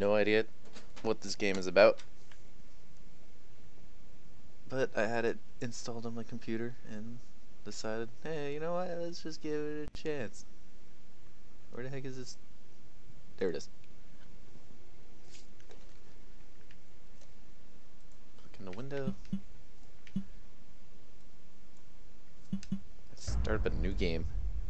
no idea what this game is about, but I had it installed on my computer and decided, hey, you know what, let's just give it a chance. Where the heck is this? There it is. Click in the window. Let's start up a new game.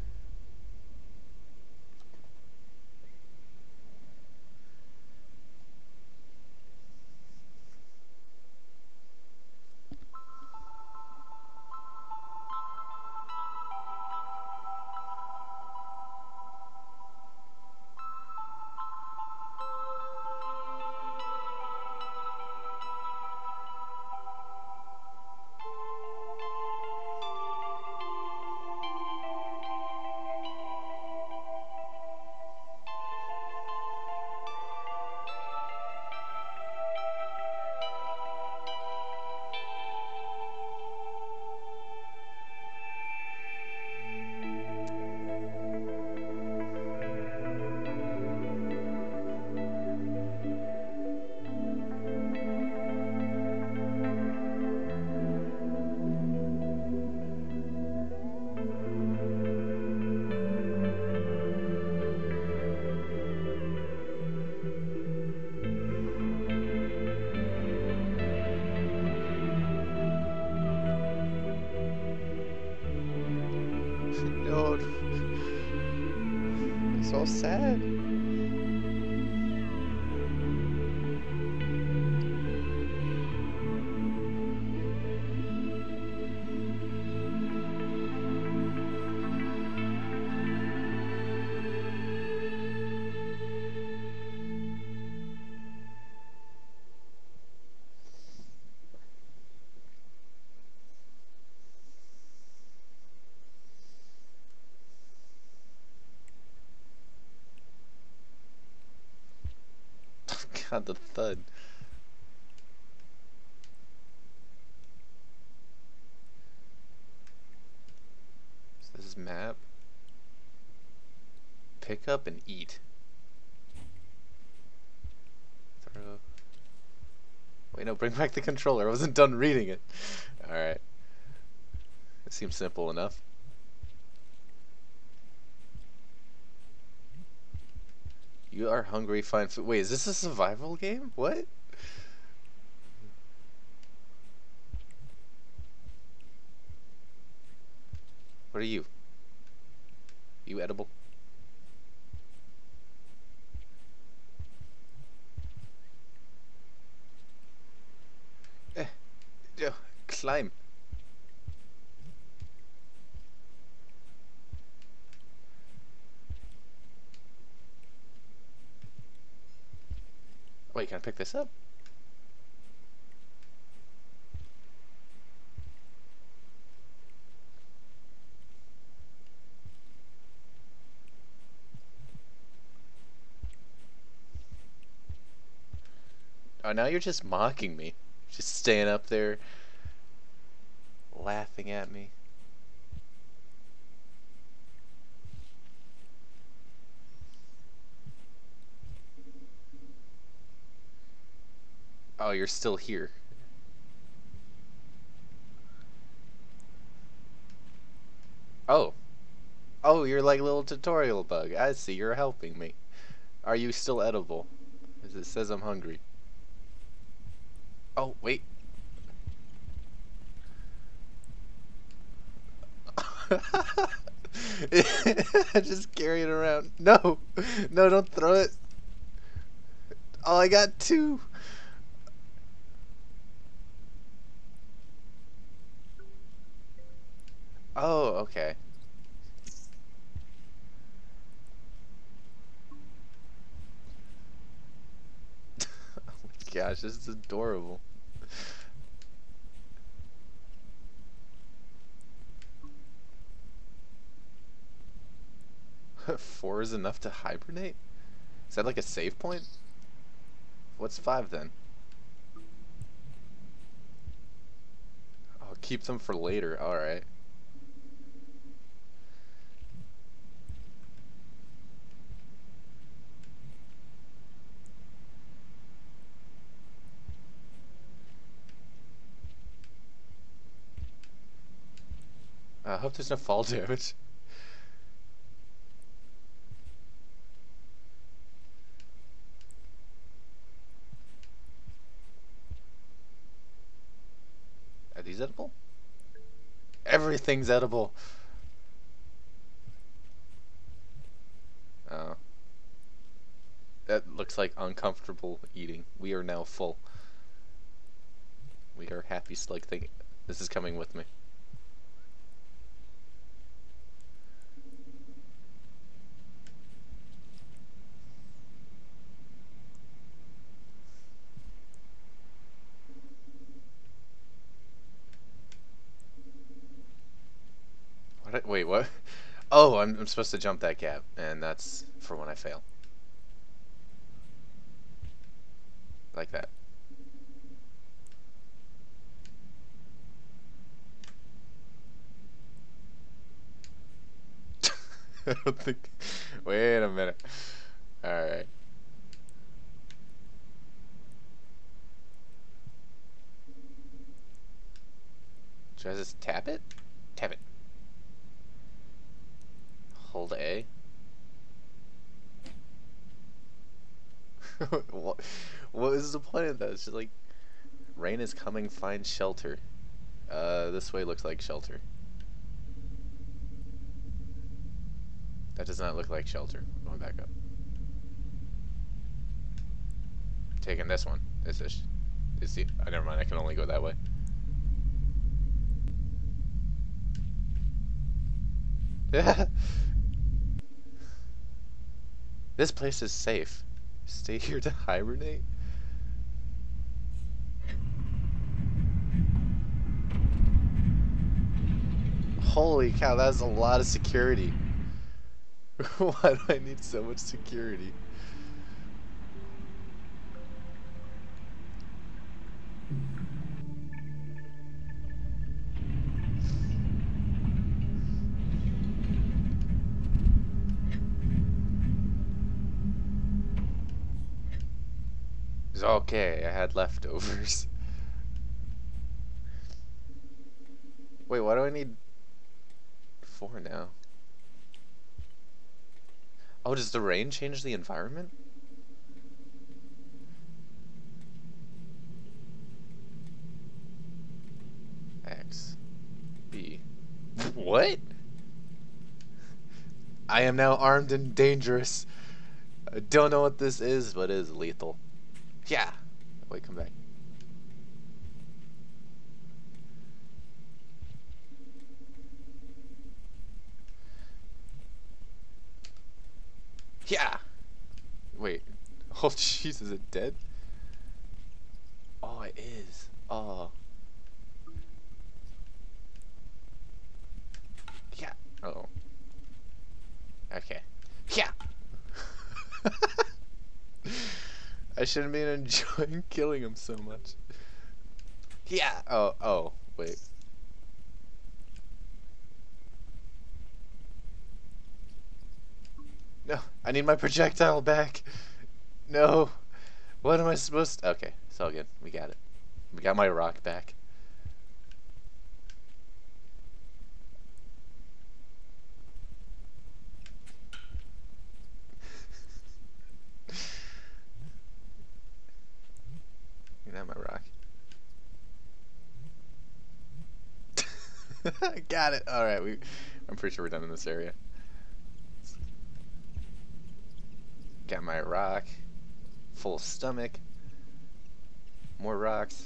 No, it's so sad. God, the thud. So this is map. Pick up and eat. Throw. Wait, no, bring back the controller. I wasn't done reading it. Alright. It seems simple enough. You are hungry, find food. Wait, is this a survival game? What? What are you? You edible? Climb. Wait, can I pick this up? Oh, now you're just mocking me. Just staying up there, laughing at me. Oh, you're still here. Oh. Oh, you're like a little tutorial bug. I see, you're helping me. Are you still edible? As it says I'm hungry. Oh, wait. Just carry it around. No. No, don't throw it. Oh, I got two. Oh, okay. Oh my gosh, this is adorable. Four is enough to hibernate? Is that like a save point? What's five then? I'll keep them for later. Alright. I hope there's no fall damage. Are these edible? Everything's edible. Oh. That looks like uncomfortable eating. We are now full. We are happy slug thing. This is coming with me. What? Wait, what? Oh, I'm supposed to jump that gap, and that's for when I fail. Like that. I don't think. Wait a minute. Alright. Should I just tap it? Tap it. Hold A. What is the point of that? It's just like, rain is coming, find shelter. This way looks like shelter. That does not look like shelter. Going back up. Taking this one. Is the? Oh, never mind. I can only go that way. Yeah. This place is safe. Stay here to hibernate? Holy cow, that's a lot of security. Why do I need so much security? It's okay, I had leftovers. Wait, why do I need 4 now? Oh, does the rain change the environment? X. B. What? I am now armed and dangerous. I don't know what this is, but it is lethal. Yeah. Wait, come back. Yeah. Wait. Oh, jeez, is it dead? Oh, it is. Oh. Yeah. Uh-oh. Okay. Yeah. I shouldn't be enjoying killing him so much. Yeah. Oh, wait. No, I need my projectile back. No. What am I supposed to? Okay, it's all good. We got it. We got my rock back. You got my rock. Got it. All right, I'm pretty sure we're done in this area. Got my rock. Full stomach. More rocks.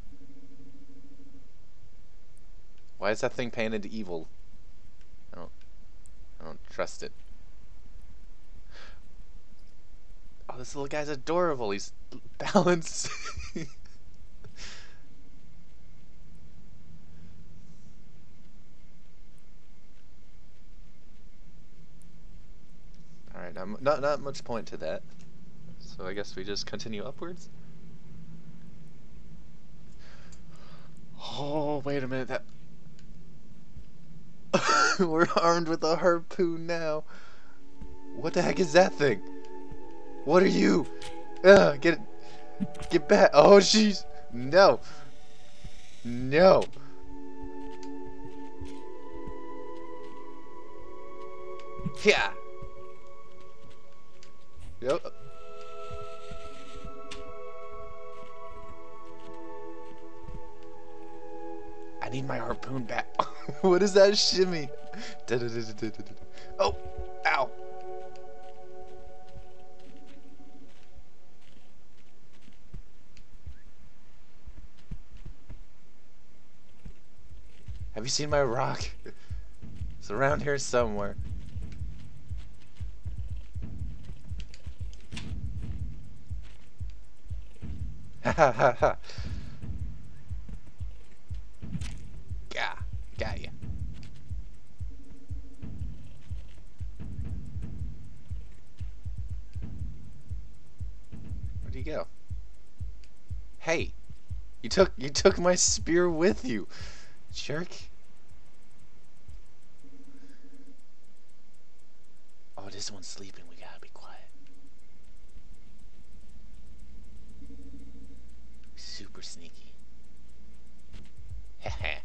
Why is that thing painted evil? I don't trust it. Oh, this little guy's adorable. He's balanced. Alright, not much point to that. So I guess we just continue upwards. Oh, wait a minute. That we're armed with a harpoon now. What the heck is that thing? What are you? Get back. Oh, jeez. No. No. Yeah. Yep. I need my harpoon back. What is that shimmy? Oh, ow. Have you seen my rock? It's around here somewhere. Ha ha ha ha. Yeah, got ya. Where'd he go? Hey, you took my spear with you, jerk. Oh, this one's sleeping. We gotta be quiet. Super sneaky. Heh.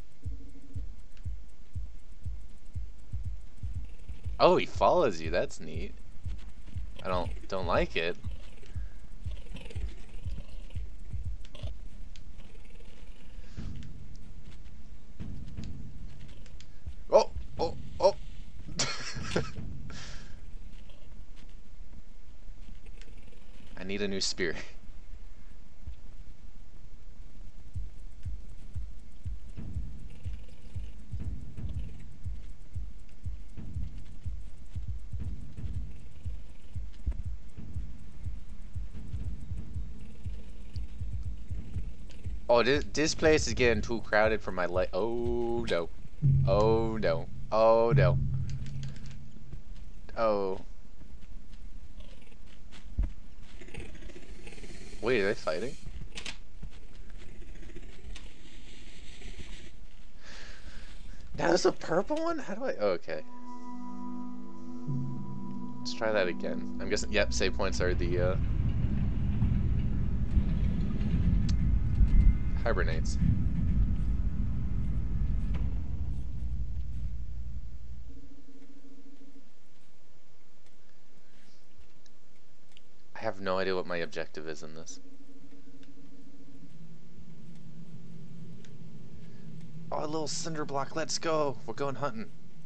Oh, he follows you. That's neat. I don't like it. Oh, oh, oh. I need a new spear. Oh, this place is getting too crowded for my life. Oh no. Oh no. Oh no. Oh. Wait, are they fighting? Now there's a purple one? How do I... Oh, okay. Let's try that again. I'm guessing... Yep, save points are the, hibernates. I have no idea what my objective is in this. Oh, a little cinder block. Let's go. We're going hunting.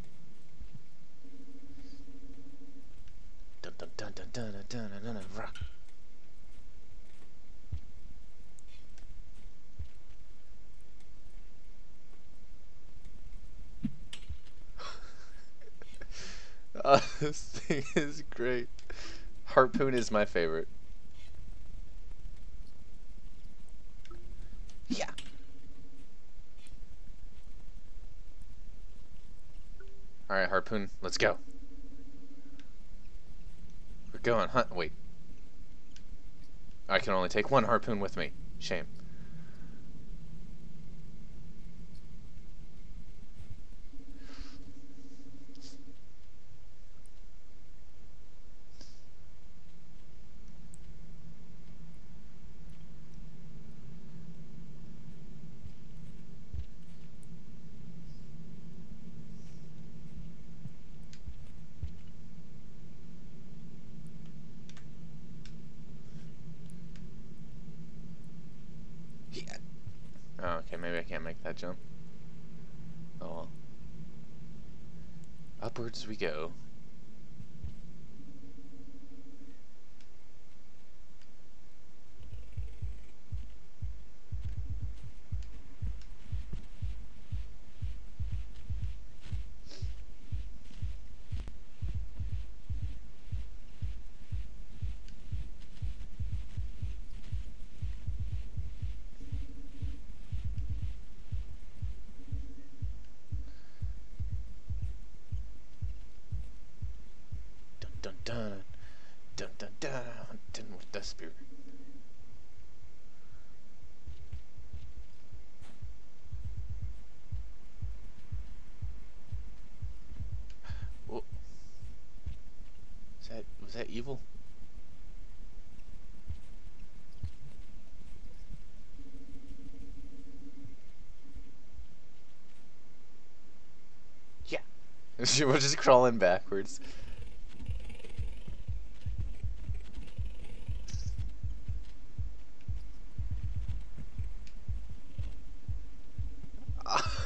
Dun dun dun dun dun dun dun dun dun. Rock. Oh, this thing is great. Harpoon is my favorite. Yeah. Alright, Harpoon, let's go. We're going hunt. Wait. I can only take one harpoon with me. Shame. Yeah. Oh, okay, maybe I can't make that jump. Oh well. Upwards we go. Dun dun dun dun dun, hunting with the spear. Whoa. Was that evil? Yeah. We're just crawling backwards.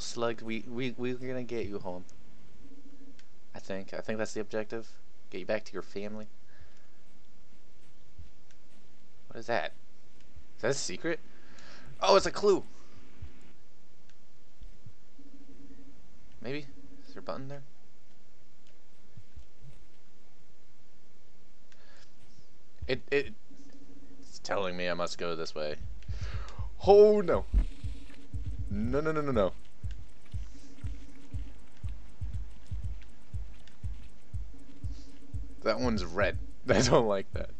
slug. We're gonna get you home. I think that's the objective. Get you back to your family. What is that? Is that a secret? Oh, it's a clue. Maybe? Is there a button there? It's telling me I must go this way. Oh no. No. That one's red. I don't like that.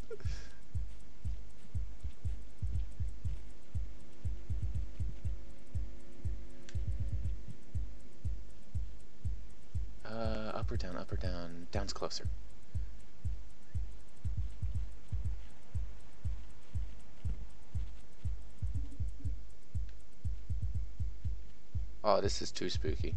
Up or down, up or down. Down's closer. Oh, this is too spooky.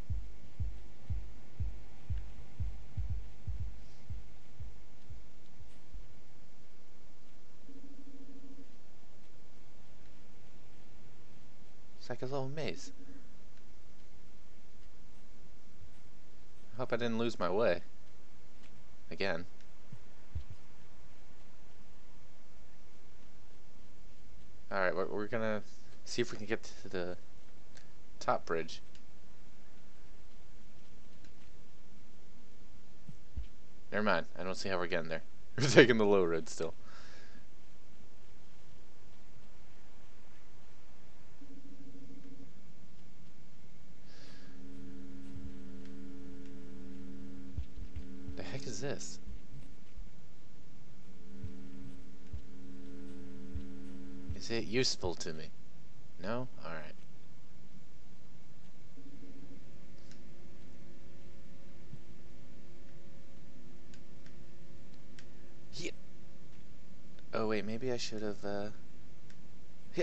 It's like a little maze. I hope I didn't lose my way. Again. Alright, we're gonna see if we can get to the top bridge. Never mind, I don't see how we're getting there. We're taking the low road still. The heck is this? Is it useful to me? No? Alright. Yeah. Oh wait, maybe I should have yeah.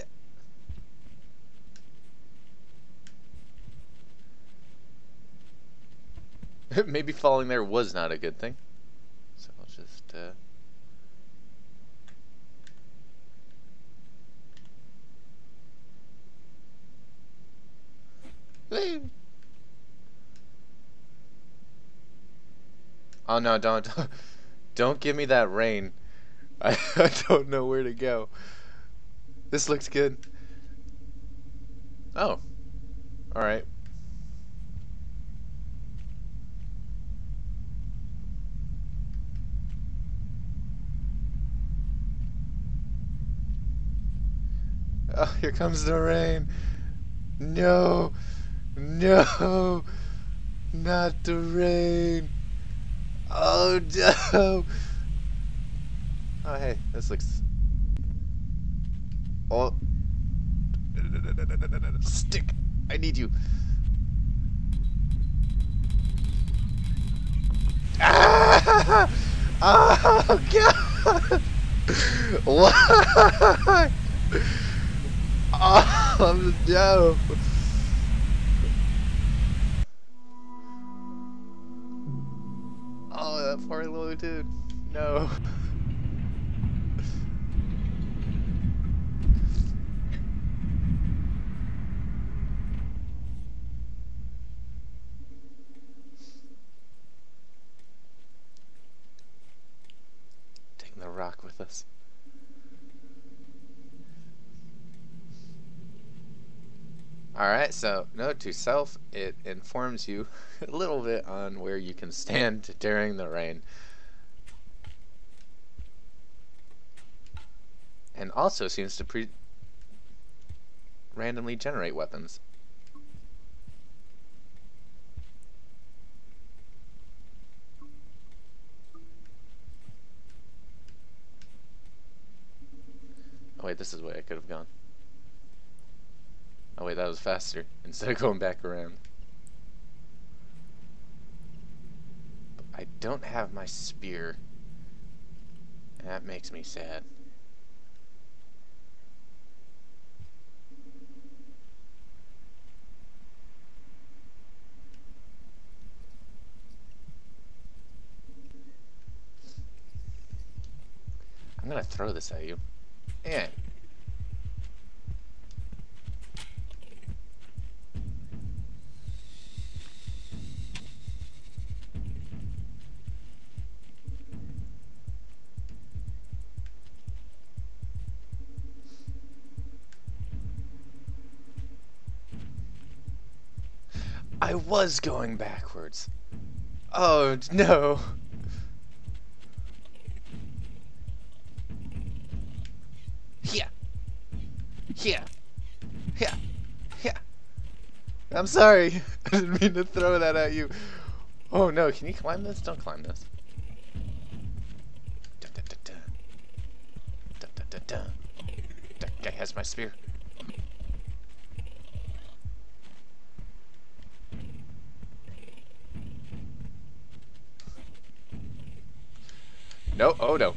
Maybe falling there was not a good thing. So I'll just oh no, don't give me that rain. I don't know where to go. This looks good. Oh. Alright. Oh, here comes the rain. No. No. Not the rain. Oh no. Oh hey, this looks. Oh. Stick. I need you. Ah! Oh god. Why? Oh no. Oh, that poor little dude. No. Taking the rock with us. Alright, so note to self, it informs you a little bit on where you can stand during the rain. And also seems to randomly generate weapons. Oh wait, this is the way I could have gone. Oh wait, that was faster, instead of going back around. But I don't have my spear, and that makes me sad. I'm gonna throw this at you. Yeah. I was going backwards. Oh, no. Yeah. Yeah. Yeah. Yeah. I'm sorry. I didn't mean to throw that at you. Oh, no. Can you climb this? Don't climb this. Da, da, da, da. Da, da, da, da. That guy has my spear. No, oh no.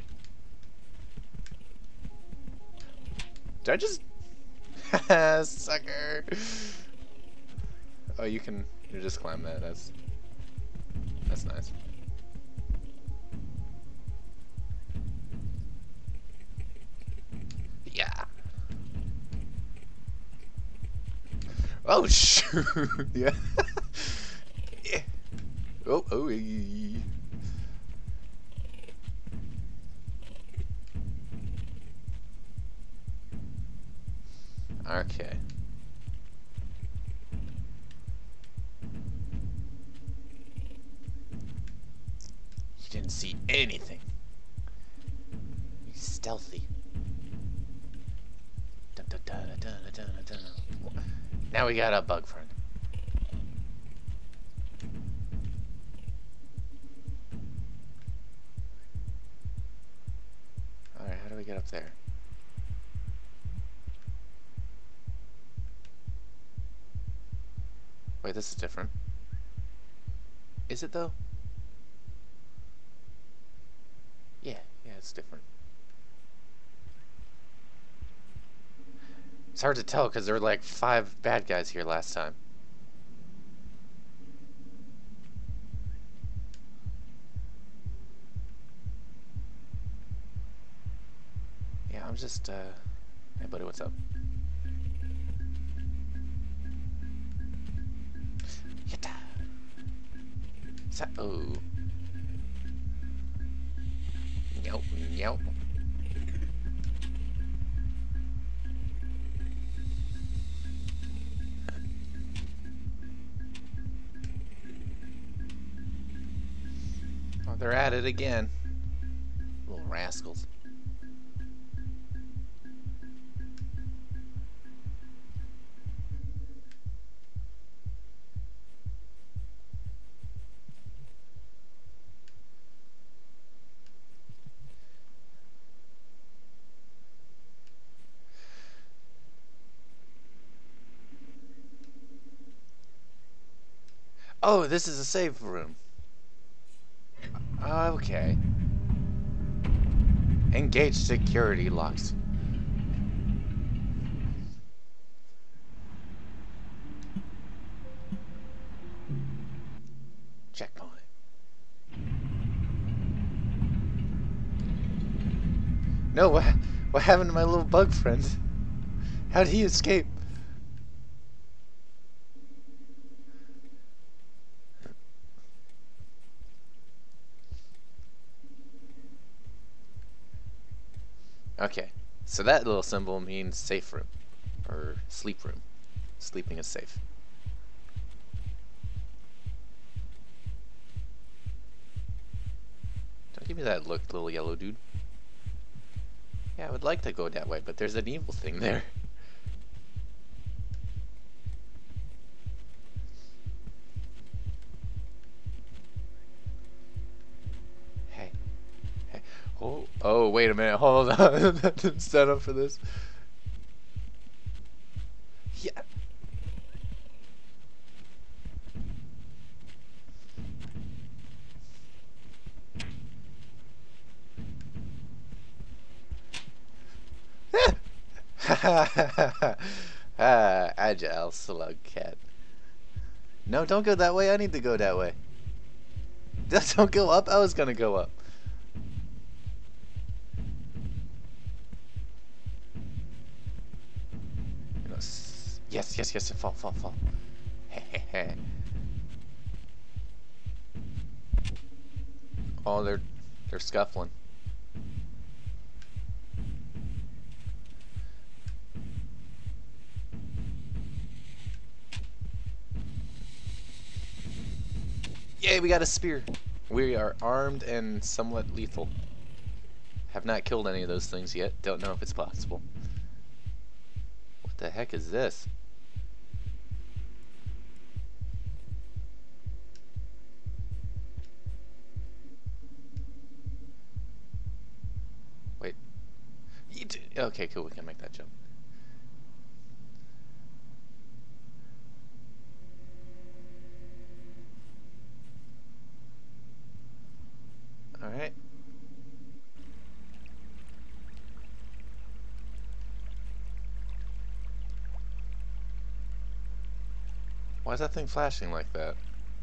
Did I just... Sucker. Oh, you just climb that. That's nice. Yeah. Oh, shoot. Yeah. Yeah. Oh, oh, okay. You didn't see anything. You're stealthy. Dun, dun, dun, dun, dun, dun, dun. Now we got a bug friend. Alright, how do we get up there? Wait, this is different. Is it though? Yeah, it's different. It's hard to tell because there were like 5 bad guys here last time. Yeah, I'm just, hey buddy, what's up? Yatta! Oh. Nope, nope. Oh, they're at it again. Little rascals. Oh, this is a safe room. Okay. Engage security locks. Checkpoint. No, what happened to my little bug friend? How did he escape? Okay, so that little symbol means safe room, or sleep room. Sleeping is safe. Don't give me that look, little yellow dude. Yeah, I would like to go that way, but there's an evil thing there. Oh, wait a minute, hold on. That didn't set up for this. Yeah. Agile slug cat. No, don't go that way. I need to go that way. Don't go up. I was gonna go up. Yes, fall. Oh, they're scuffling. Yay, we got a spear. We are armed and somewhat lethal. Have not killed any of those things yet. Don't know if it's possible. What the heck is this? Wait. Okay, cool. We can make that jump. Alright. Why is that thing flashing like that?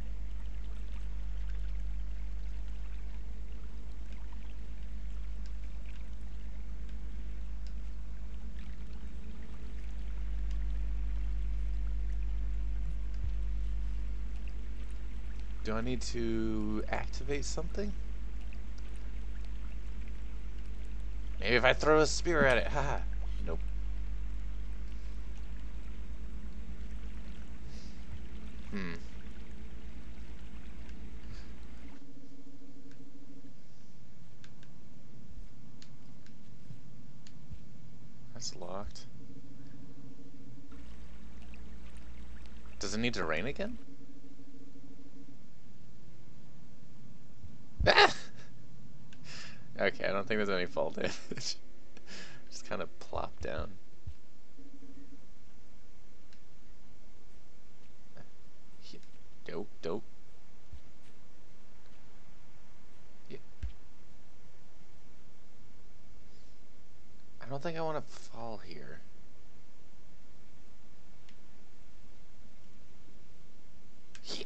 Do I need to activate something? Maybe if I throw a spear at it. Haha. Nope. That's locked. Does it need to rain again? Ah! Okay, I don't think there's any fall damage. Just kind of plop down. Dope, dope. Yeah. I don't think I want to fall here. Yeah.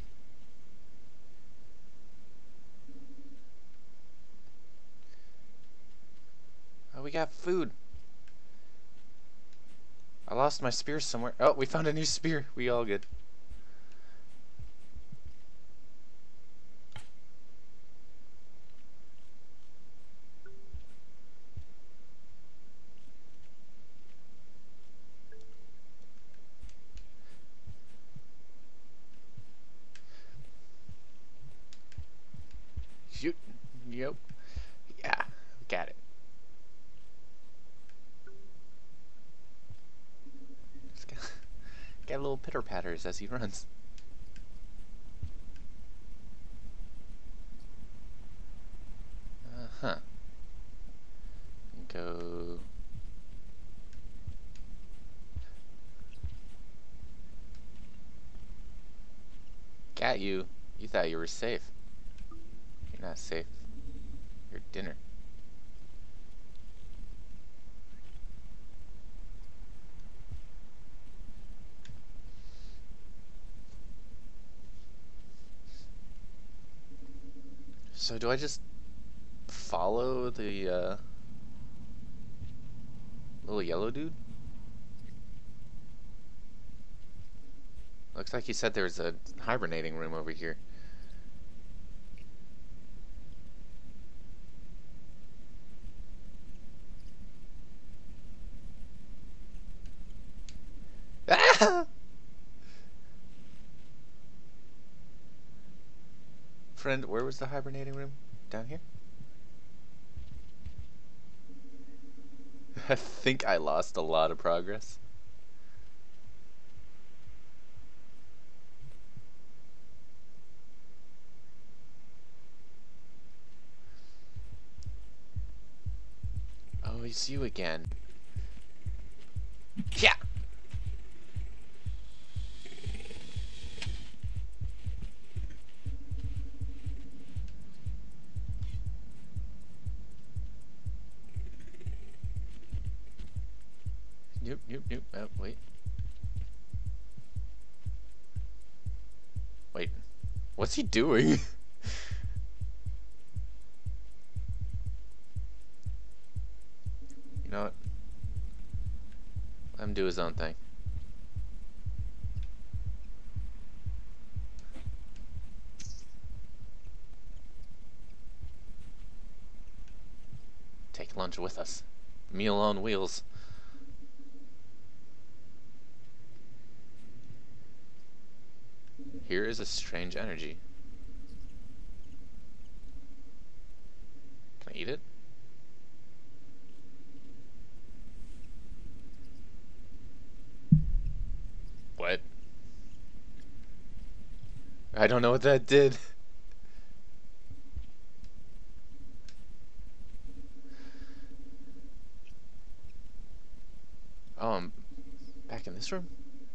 Oh, we got food. I lost my spear somewhere. Oh, we found a new spear. We all good. Shoot. Yep. Yeah. Got it. Got little pitter patters as he runs. Uh-huh. Go. Got you. You thought you were safe. You're not safe. You're dinner. So do I just follow the little yellow dude? Looks like he said there's a hibernating room over here. Ah! Friend, where was the hibernating room? Down here? I think I lost a lot of progress. Oh, it's you again. Yeah. Nope, nope, nope. Oh, wait. Wait. What's he doing? You know what? Let him do his own thing. Take lunch with us. Meal on wheels. Here is a strange energy. I don't know what that did. Oh, I'm back in this room?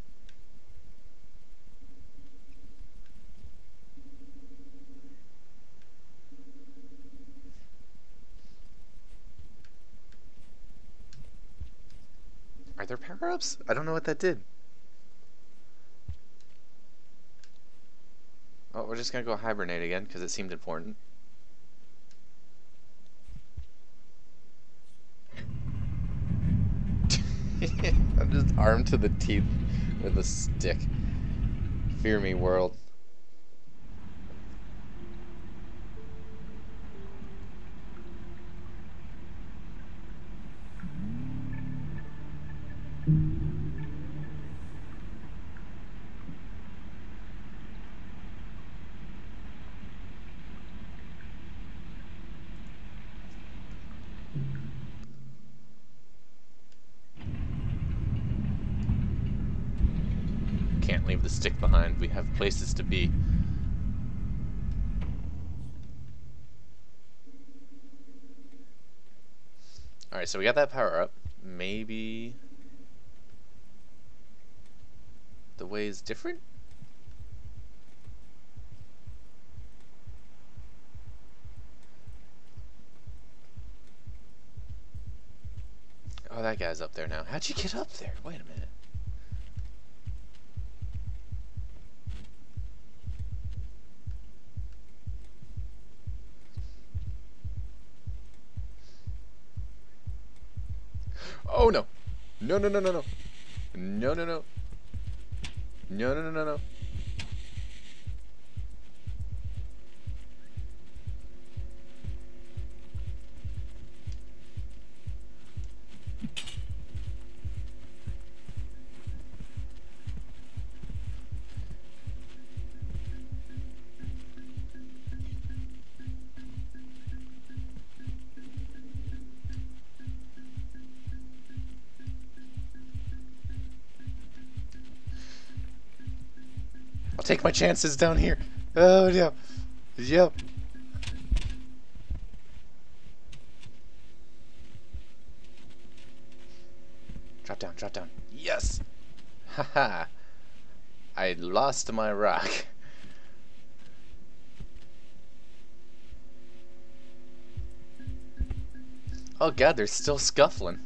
Are there power-ups? I don't know what that did. Oh, we're just gonna go hibernate again because it seemed important. I'm just armed to the teeth with a stick. Fear me, world. Can't leave the stick behind. We have places to be. Alright, so we got that power up. Maybe the way is different? Oh, that guy's up there now. How'd you get up there? Wait a minute. Oh no! No, no, no, no, no. No, no, no. No, no, no, no, no. I'll take my chances down here. Oh, yeah. Yep. Drop down, drop down. Yes! Haha. I lost my rock. Oh god, they're still scuffling.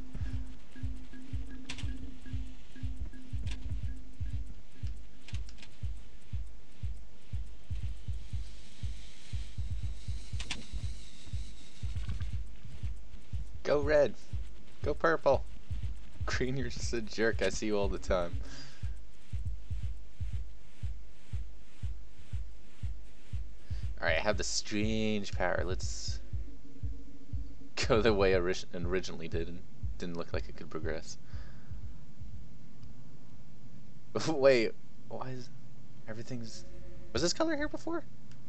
Go red. Go purple. Green, you're just a jerk. I see you all the time. Alright, I have the strange power. Let's go the way I originally did and didn't look like it could progress. Wait, why is everything's... Was this color here before?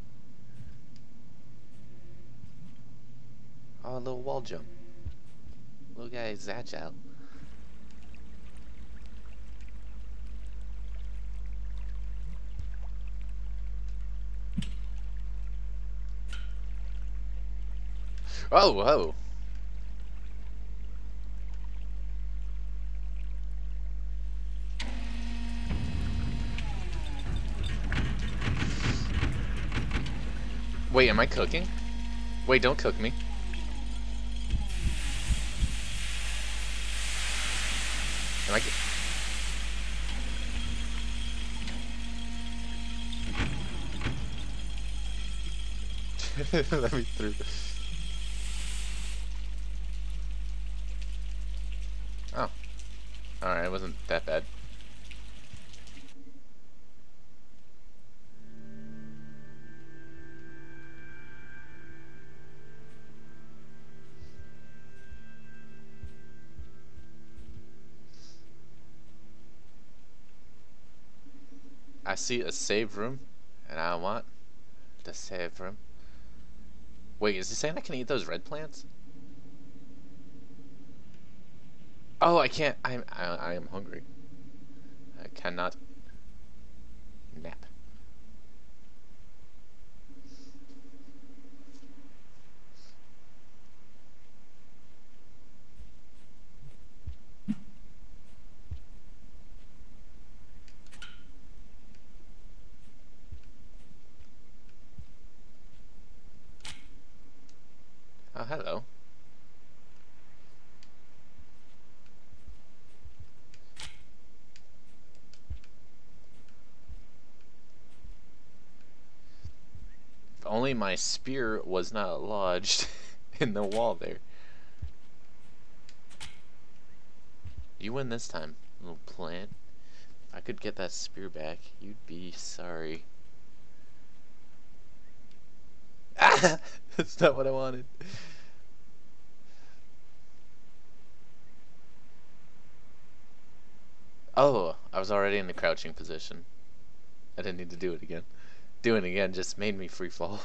Oh, a little wall jump. Little guy is agile. Oh, whoa. Wait, am I cooking? Wait, don't cook me. Am I... Let me through. Oh. Alright, it wasn't that bad. I see a save room, and I want the save room. Wait, is he saying I can eat those red plants? Oh, I can't. I am hungry. I cannot nap. Oh, hello. If only my spear was not lodged in the wall there. You win this time, little plant. If I could get that spear back, you'd be sorry. Ah! That's not what I wanted. Oh, I was already in the crouching position. I didn't need to do it again. Doing it again just made me free fall.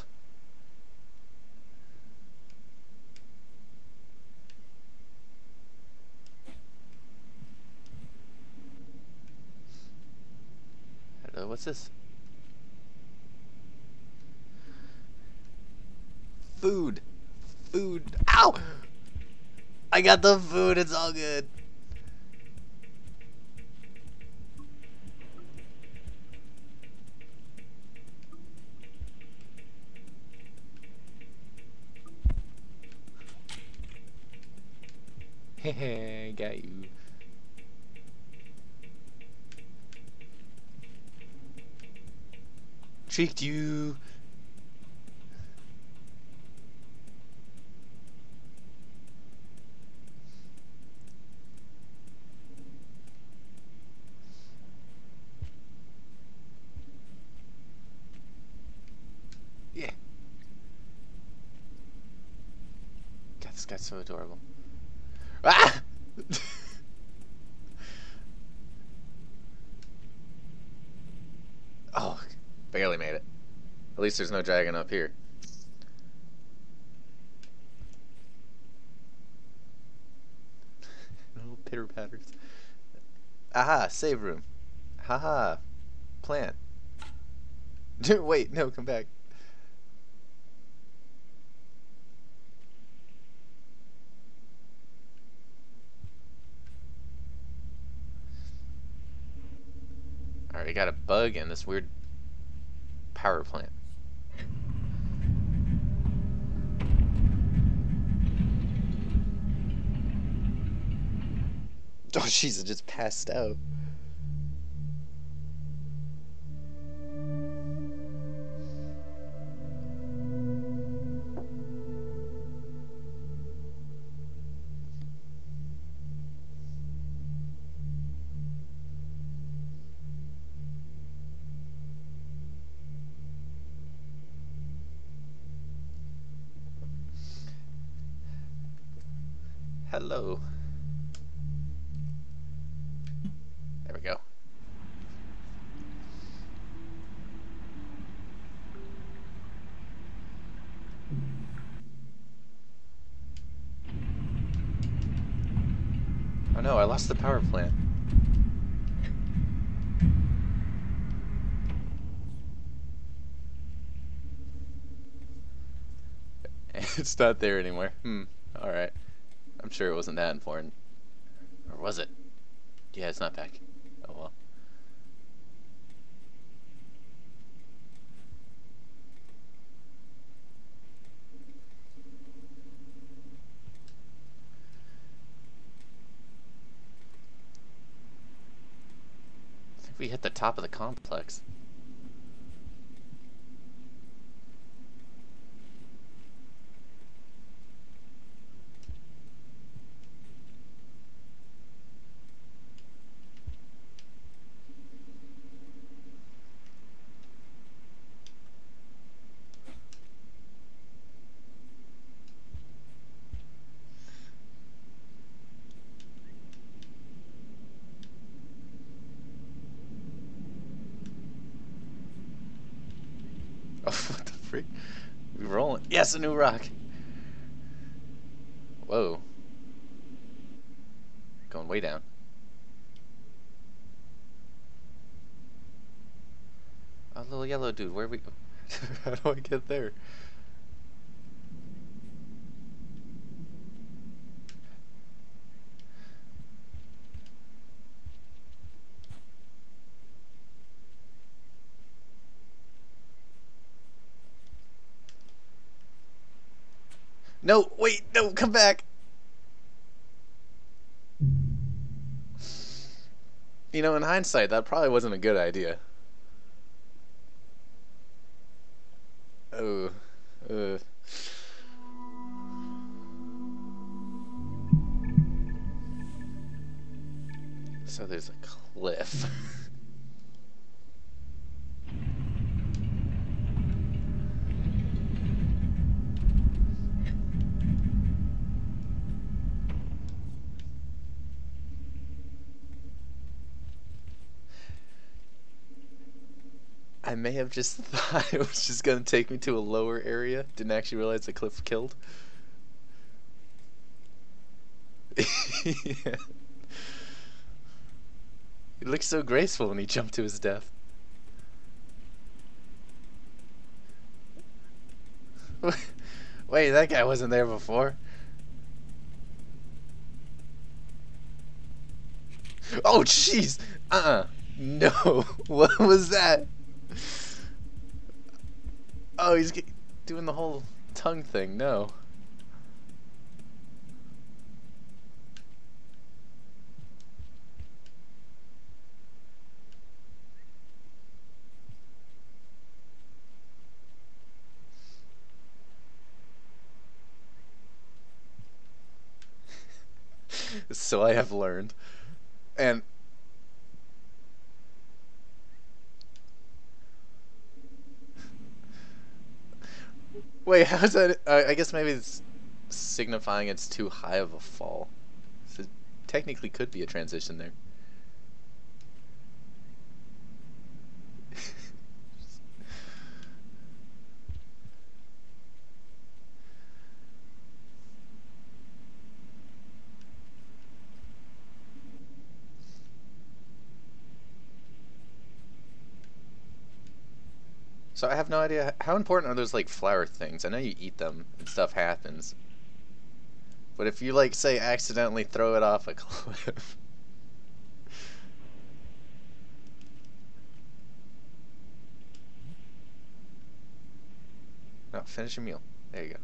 Hello, what's this? Food! Food! Ow! I got the food, it's all good. Hehe, got you. Tricked you. Yeah. God, this guy's so adorable. Ah! Oh, barely made it. At least there's no dragon up here. Little pitter patters. Aha, save room. Haha, plant. Wait, no, come back. Alright, we got a bug and this weird power plant. Oh, jeez, I just passed out. Hello. There we go. Oh no, I lost the power plant. It's not there anymore. Alright. I'm sure it wasn't that important. Or was it? Yeah, it's not back. Oh well. I think we hit the top of the complex. Oh, what the freak? We rolling. Yes, a new rock. Whoa. Going way down. Oh, little yellow dude, where we... How do I get there? No, wait, no, come back. You know, in hindsight, that probably wasn't a good idea. Oh, so there's a cliff. I may have just thought it was just gonna take me to a lower area. Didn't actually realize the cliff killed. Yeah. He looked so graceful when he jumped to his death. Wait, that guy wasn't there before. Oh, jeez! No. What was that? Oh, he's doing the whole tongue thing. No. So I have learned. And wait, how's that? I guess maybe it's signifying it's too high of a fall. So it technically could be a transition there. So I have no idea how important are those like flower things. I know you eat them and stuff happens. But if you like say accidentally throw it off a cliff. No, finish your meal. There you go.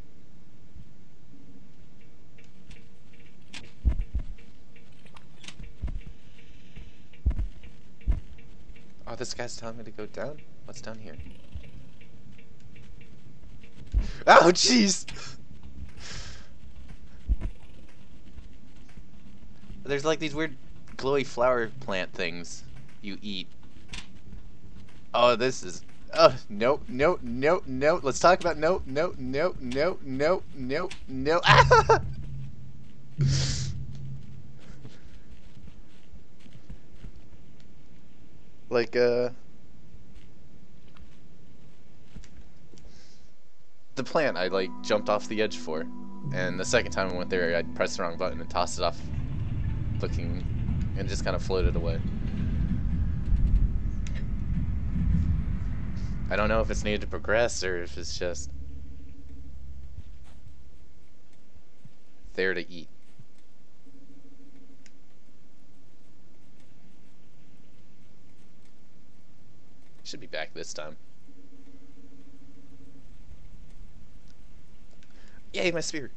Oh, this guy's telling me to go down? What's down here? Oh, jeez! There's like these weird glowy flower plant things you eat. Oh, this is... Oh, no, no, no, no. Let's talk about... No, no, no, no, no, no, no. Ah! Like, the plant I, like, jumped off the edge for. And the second time I went there, I pressed the wrong button and tossed it off looking... and just kind of floated away. I don't know if it's needed to progress or if it's just there to eat. Should be back this time. Yay, my spear!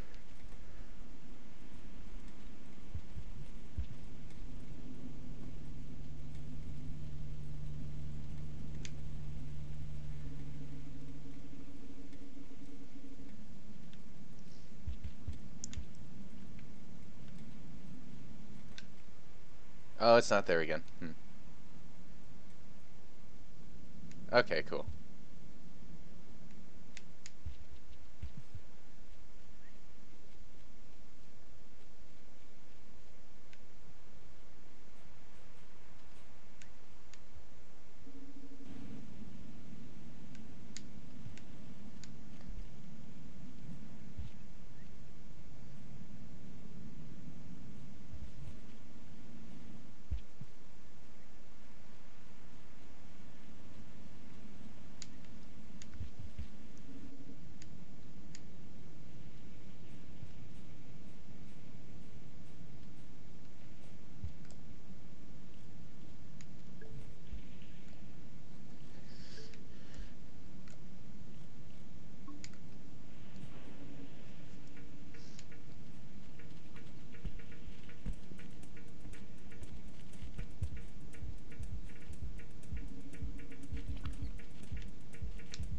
Oh, it's not there again. Okay, cool.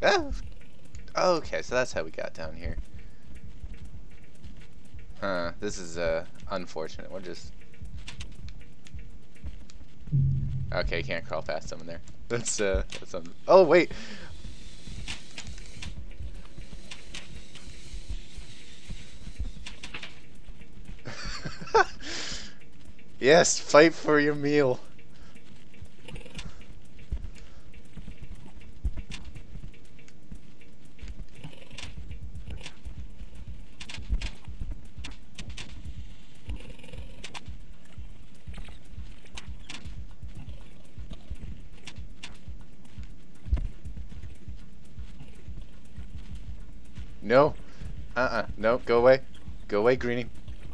Ah, okay, so that's how we got down here. Huh, this is unfortunate. We'll just... Okay, you can't crawl past them in there. That's oh, wait! Yes, fight for your meal. No. No, go away. Go away, Greenie.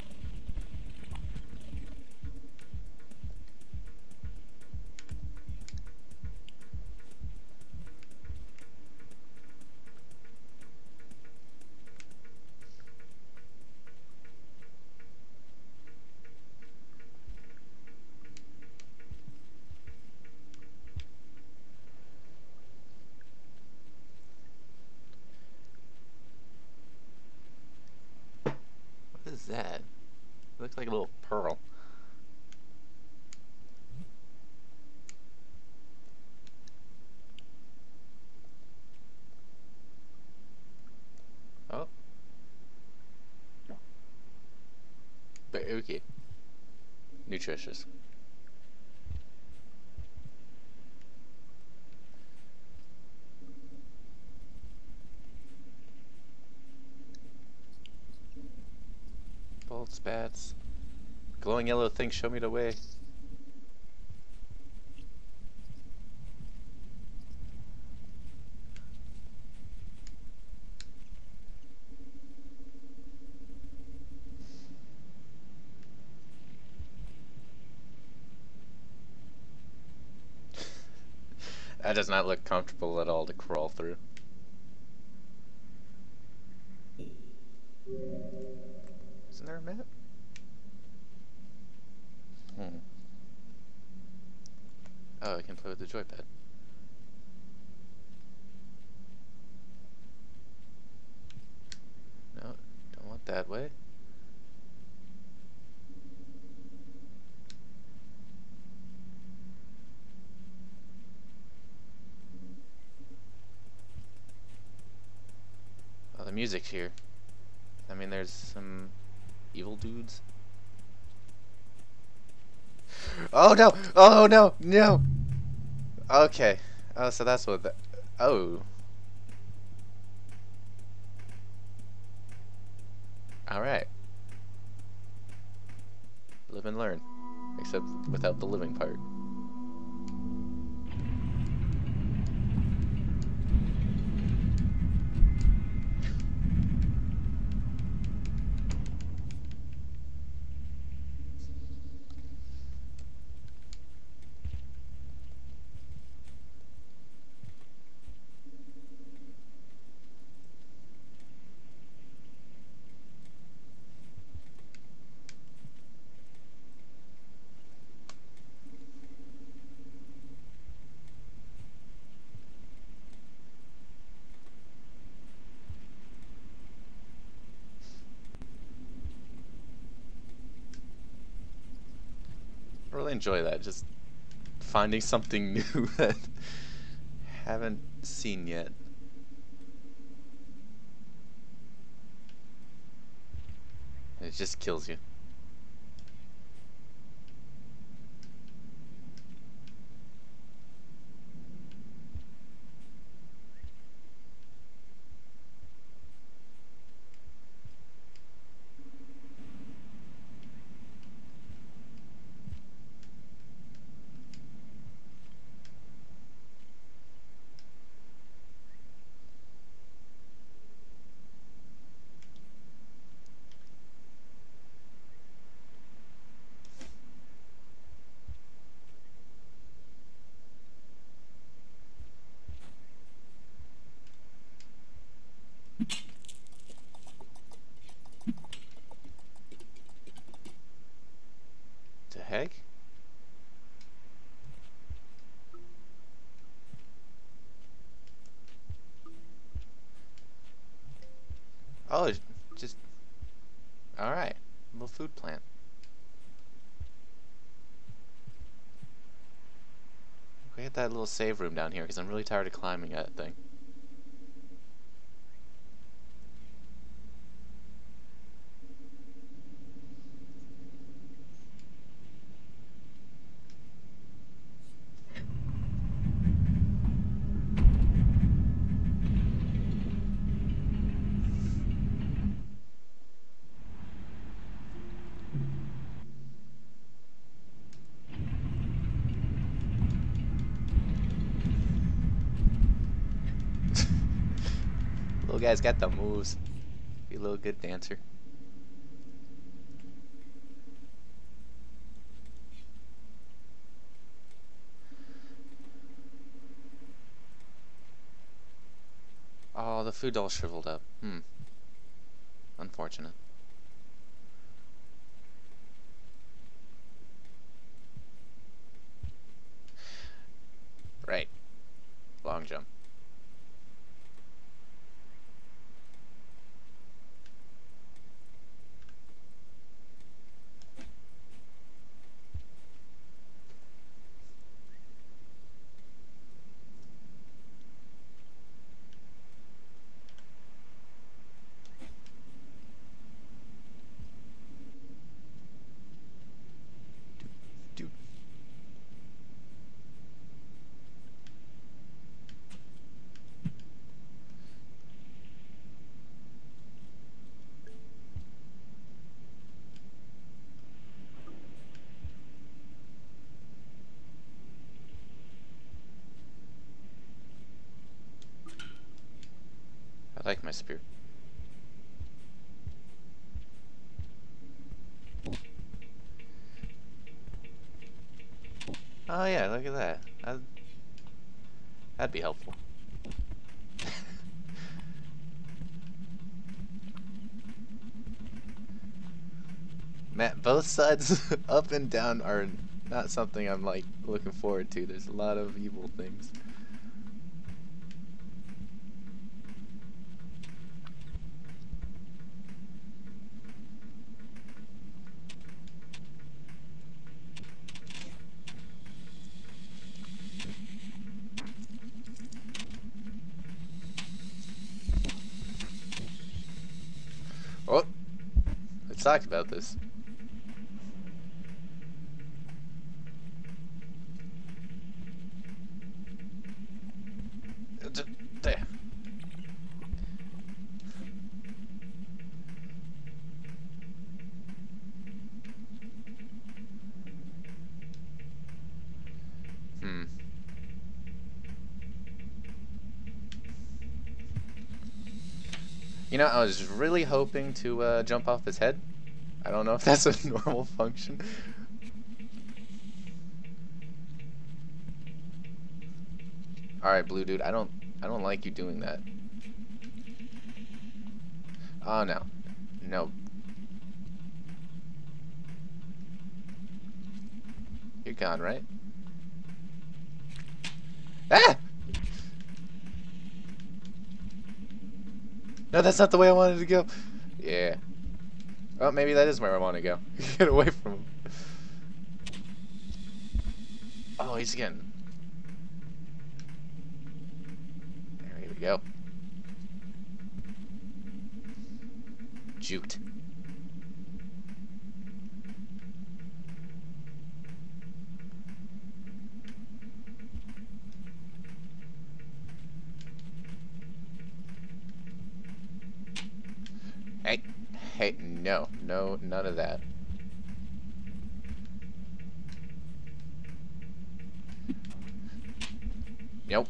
What is that? It looks like a little pearl. Oh. But okay. Nutritious. Bold spats. Glowing yellow things show me the way. That does not look comfortable at all to crawl through. Isn't there a map? Oh, I can play with the joypad. No, don't want that way. Oh, the music's here. I mean, there's some evil dudes. Oh no! Oh no! No! Okay. Oh, so that's what the... Oh. Alright. Live and learn. Except without the living part. I really enjoy that, just finding something new that haven't seen yet. It just kills you. Alright, little food plant. We get that little save room down here because I'm really tired of climbing that thing. Little guy's got the moves. Be a little good dancer. Oh, the food all shriveled up. Unfortunate. Right. Long jump. I like my spear. Oh yeah, look at that. That'd be helpful. Man, both sides up and down are not something I'm like looking forward to. There's a lot of evil things. Oh, let's talk about this. There. You know, I was really hoping to jump off his head. I don't know if that's a normal function. Alright, blue dude, I don't like you doing that. Oh no. No. You're gone, right? Ah! No, that's not the way I wanted to go. Yeah. Oh, maybe that is where I want to go. Get away from him. Oh, he's getting... There we go. Juked. Hey, hey, no, none of that. Nope.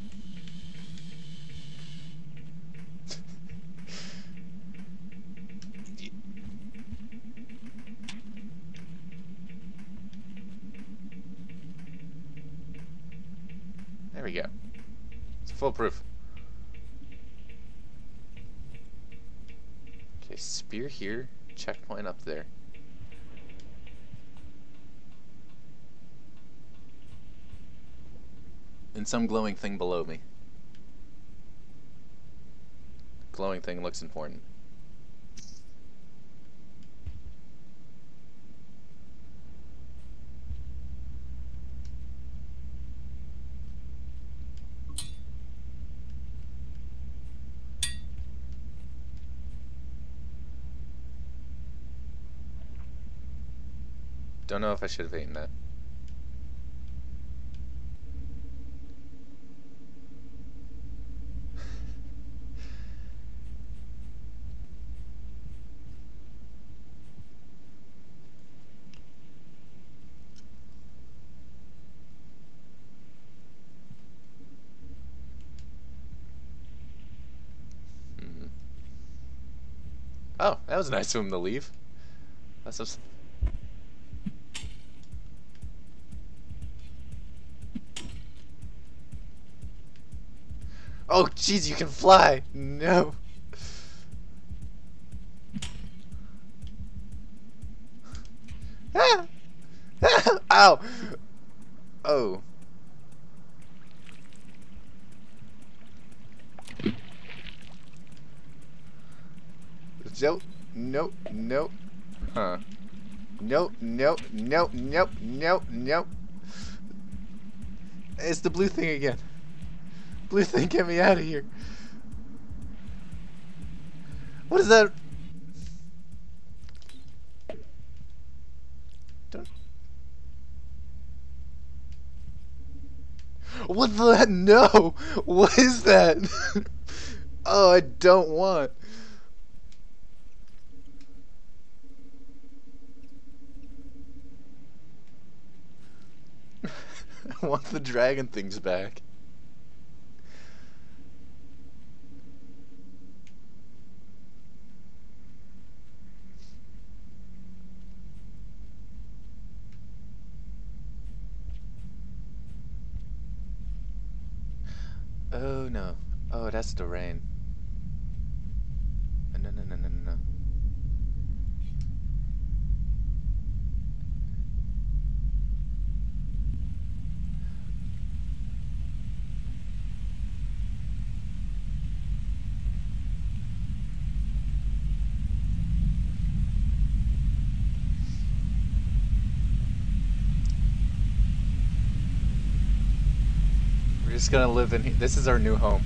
There we go. It's foolproof. Okay, spear here, checkpoint up there. And some glowing thing below me. Glowing thing looks important. Don't know if I should have eaten that. Oh, that was nice of him to leave. That's just... Oh, jeez, you can fly! No! Ah! Ow! Oh. Nope, nope, nope. Huh. Nope, nope, nope, nope, nope, nope. It's the blue thing again. Blue thing, get me out of here. What is that? Don't. What the? No! What is that? Oh, I don't want. I want the dragon things back. Oh no. Oh, that's the rain. No, no, no, no, no, no. We're just gonna live in here. This is our new home.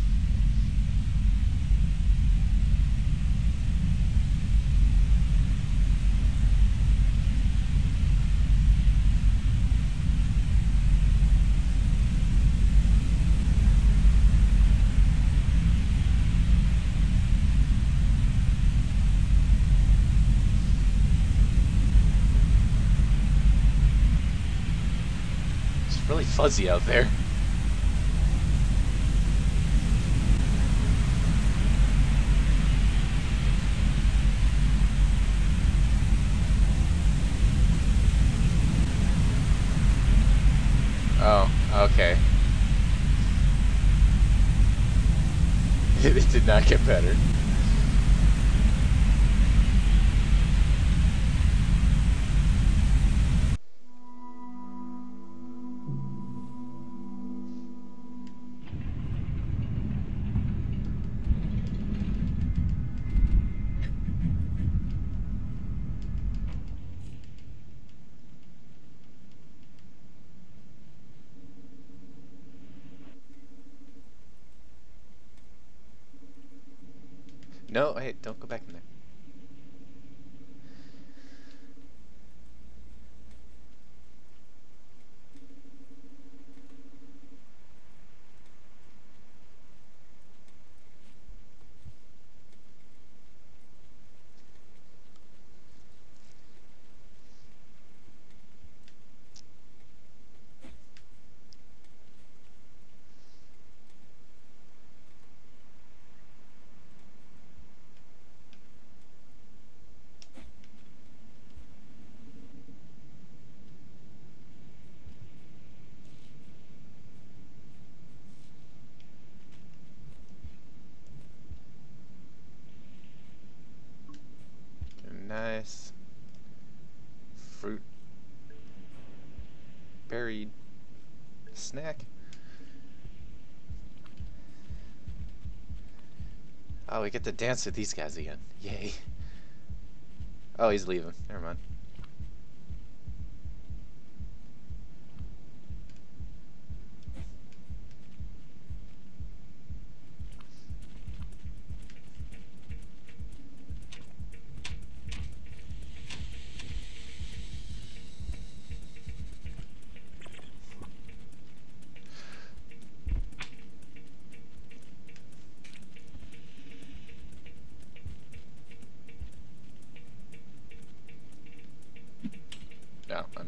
It's really fuzzy out there. Oh, okay. It did not get better. No, hey, don't go back in there. Nice. Fruit. Buried. Snack. Oh, we get to dance with these guys again. Yay. Oh, he's leaving. Never mind.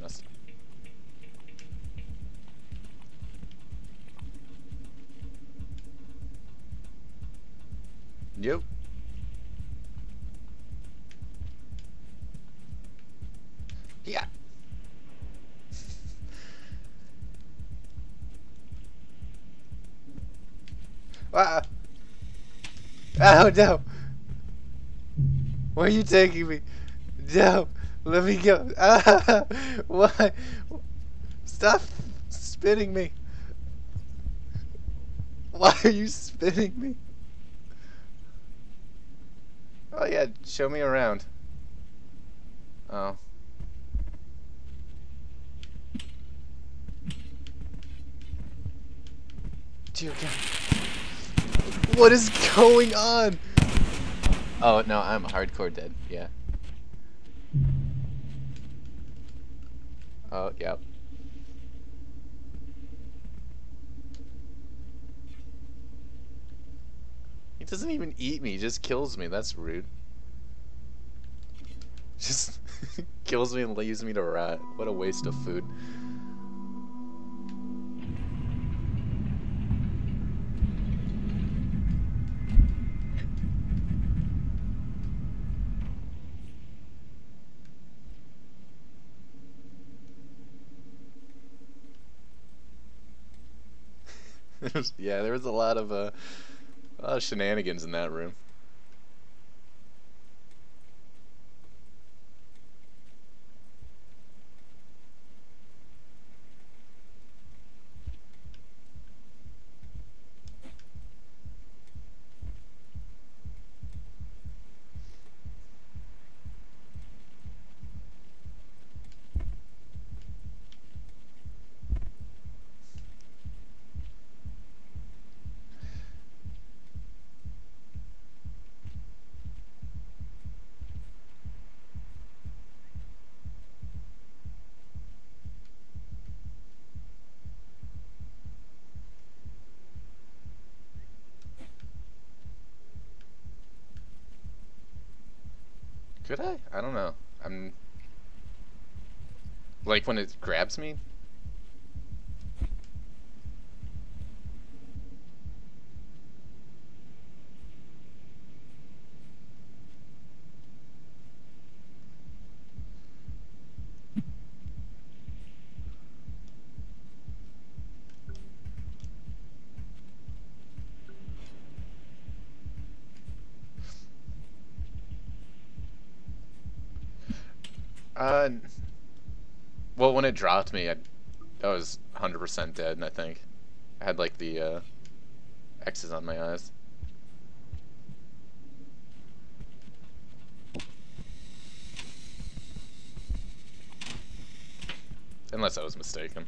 honest. Yep. Yeah. Ah. Oh no. Where are you taking me? No. Let me go. Ah. Why? Stop spinning me. Why are you spinning me? Oh yeah, show me around. Oh. Dear God. What is going on? Oh no, I'm hardcore dead. Yeah. Oh, yep. He doesn't even eat me, he just kills me. That's rude. Just kills me and leaves me to rot. What a waste of food. Yeah, there was a lot of shenanigans in that room. Could I? I don't know. I'm... Like when it grabs me? Uh... Well, when it dropped me, I was 100% dead, I think. I had like the X's on my eyes. Unless I was mistaken.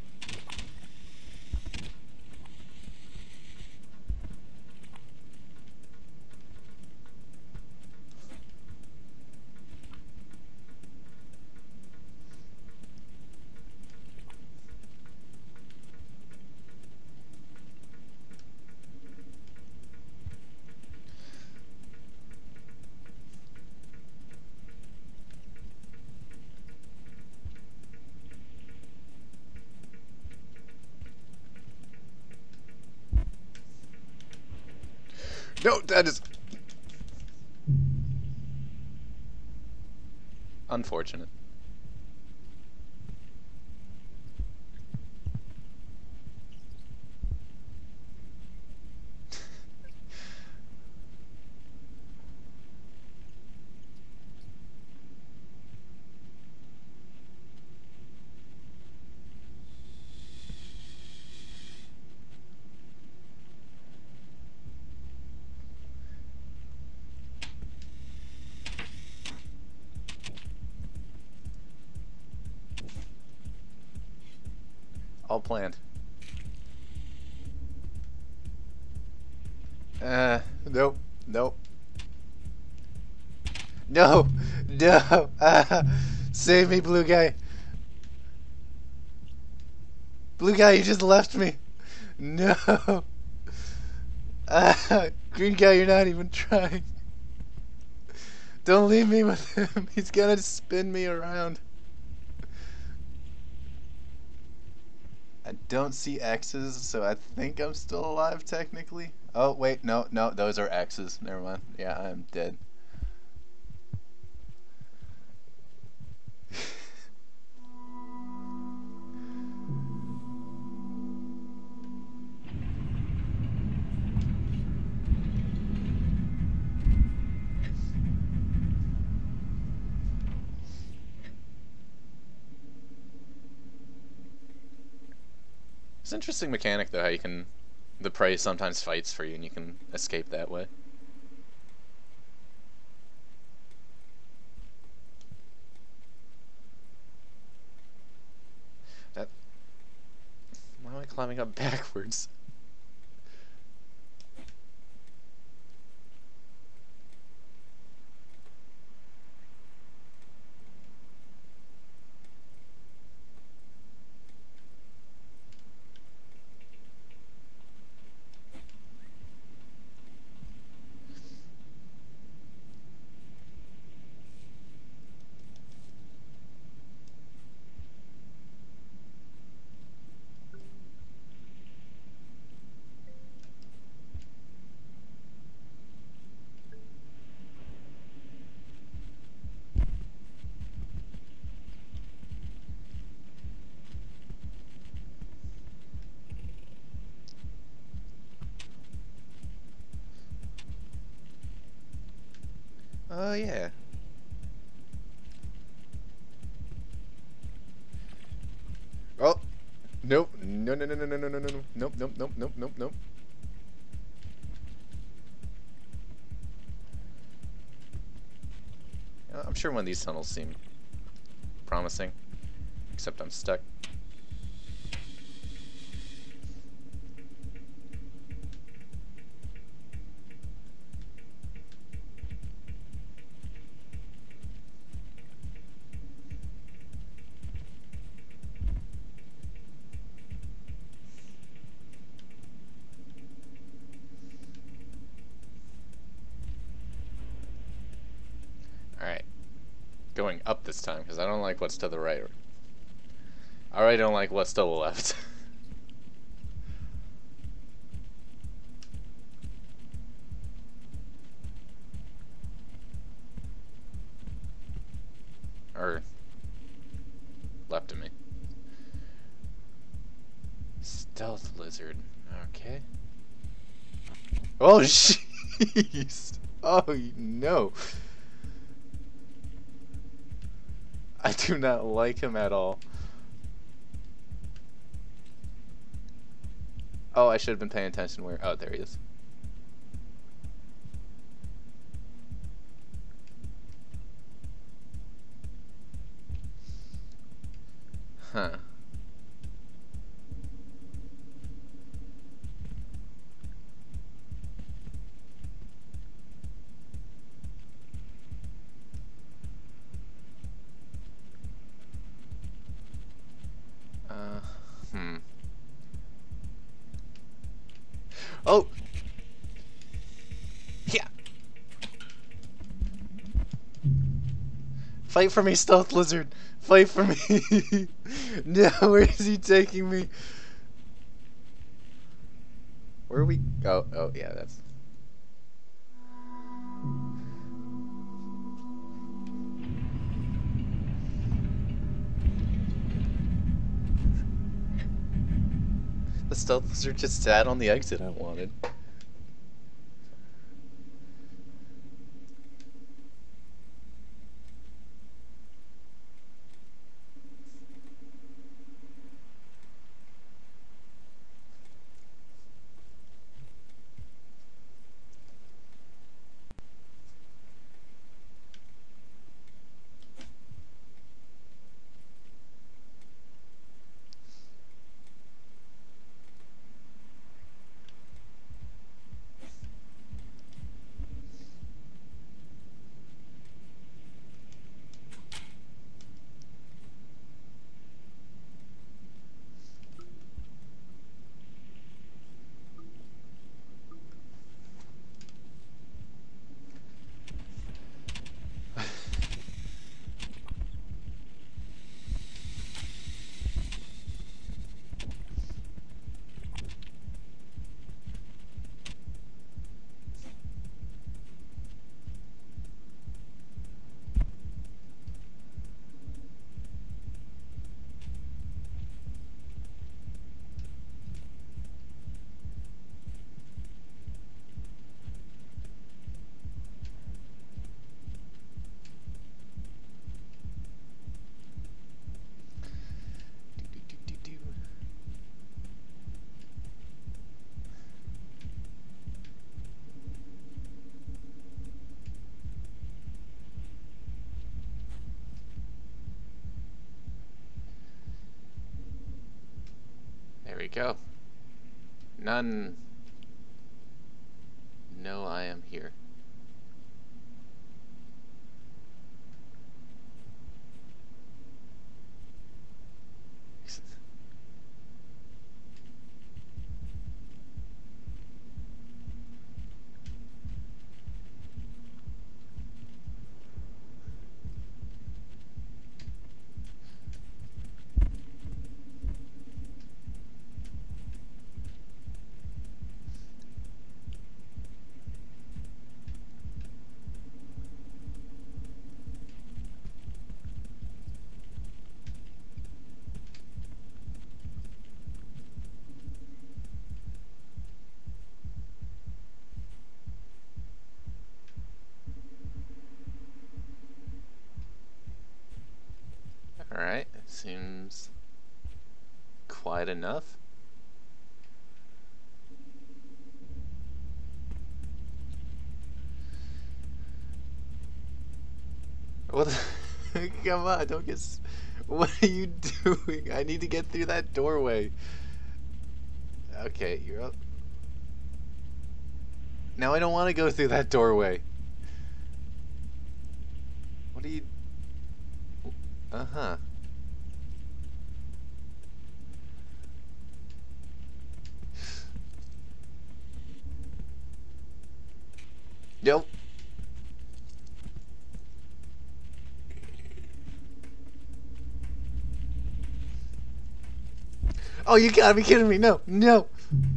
No, that is... unfortunate. All planned. Nope, nope. No, no, save me, blue guy. Blue guy, you just left me. No. Green guy, you're not even trying. Don't leave me with him. He's gonna spin me around. I don't see X's, so I think I'm still alive technically. Oh, wait, no, those are X's. Never mind. Yeah, I'm dead. It's an interesting mechanic, though, how you can... The prey sometimes fights for you, and you can escape that way. That... Why am I climbing up backwards? Oh, yeah. Oh! Nope. No, no, no, no, no, no, no, no, no. Nope, nope, nope, nope, nope, nope. I'm sure one of these tunnels seem promising. Except I'm stuck. Alright. Going up this time, because I don't like what's to the right. I already don't like what's to the left. Or left of me. Stealth lizard. Okay. Oh, jeez. Oh, no. I do not like him at all. Oh, I should have been paying attention where... Oh, there he is. Huh. Hmm. Oh! Yeah! Fight for me, Stealth Lizard! Fight for me! No, where is he taking me? Where are we? Oh, yeah, that's... The Stealth Lizard just sat on the exit I wanted. Go. None. No, I am here. Alright, seems quiet enough. What the come on, don't get what are you doing? I need to get through that doorway. Okay, you're up. Now I don't want to go through that doorway. What are you... Uh-huh. Nope. Oh, you gotta be kidding me. No, no.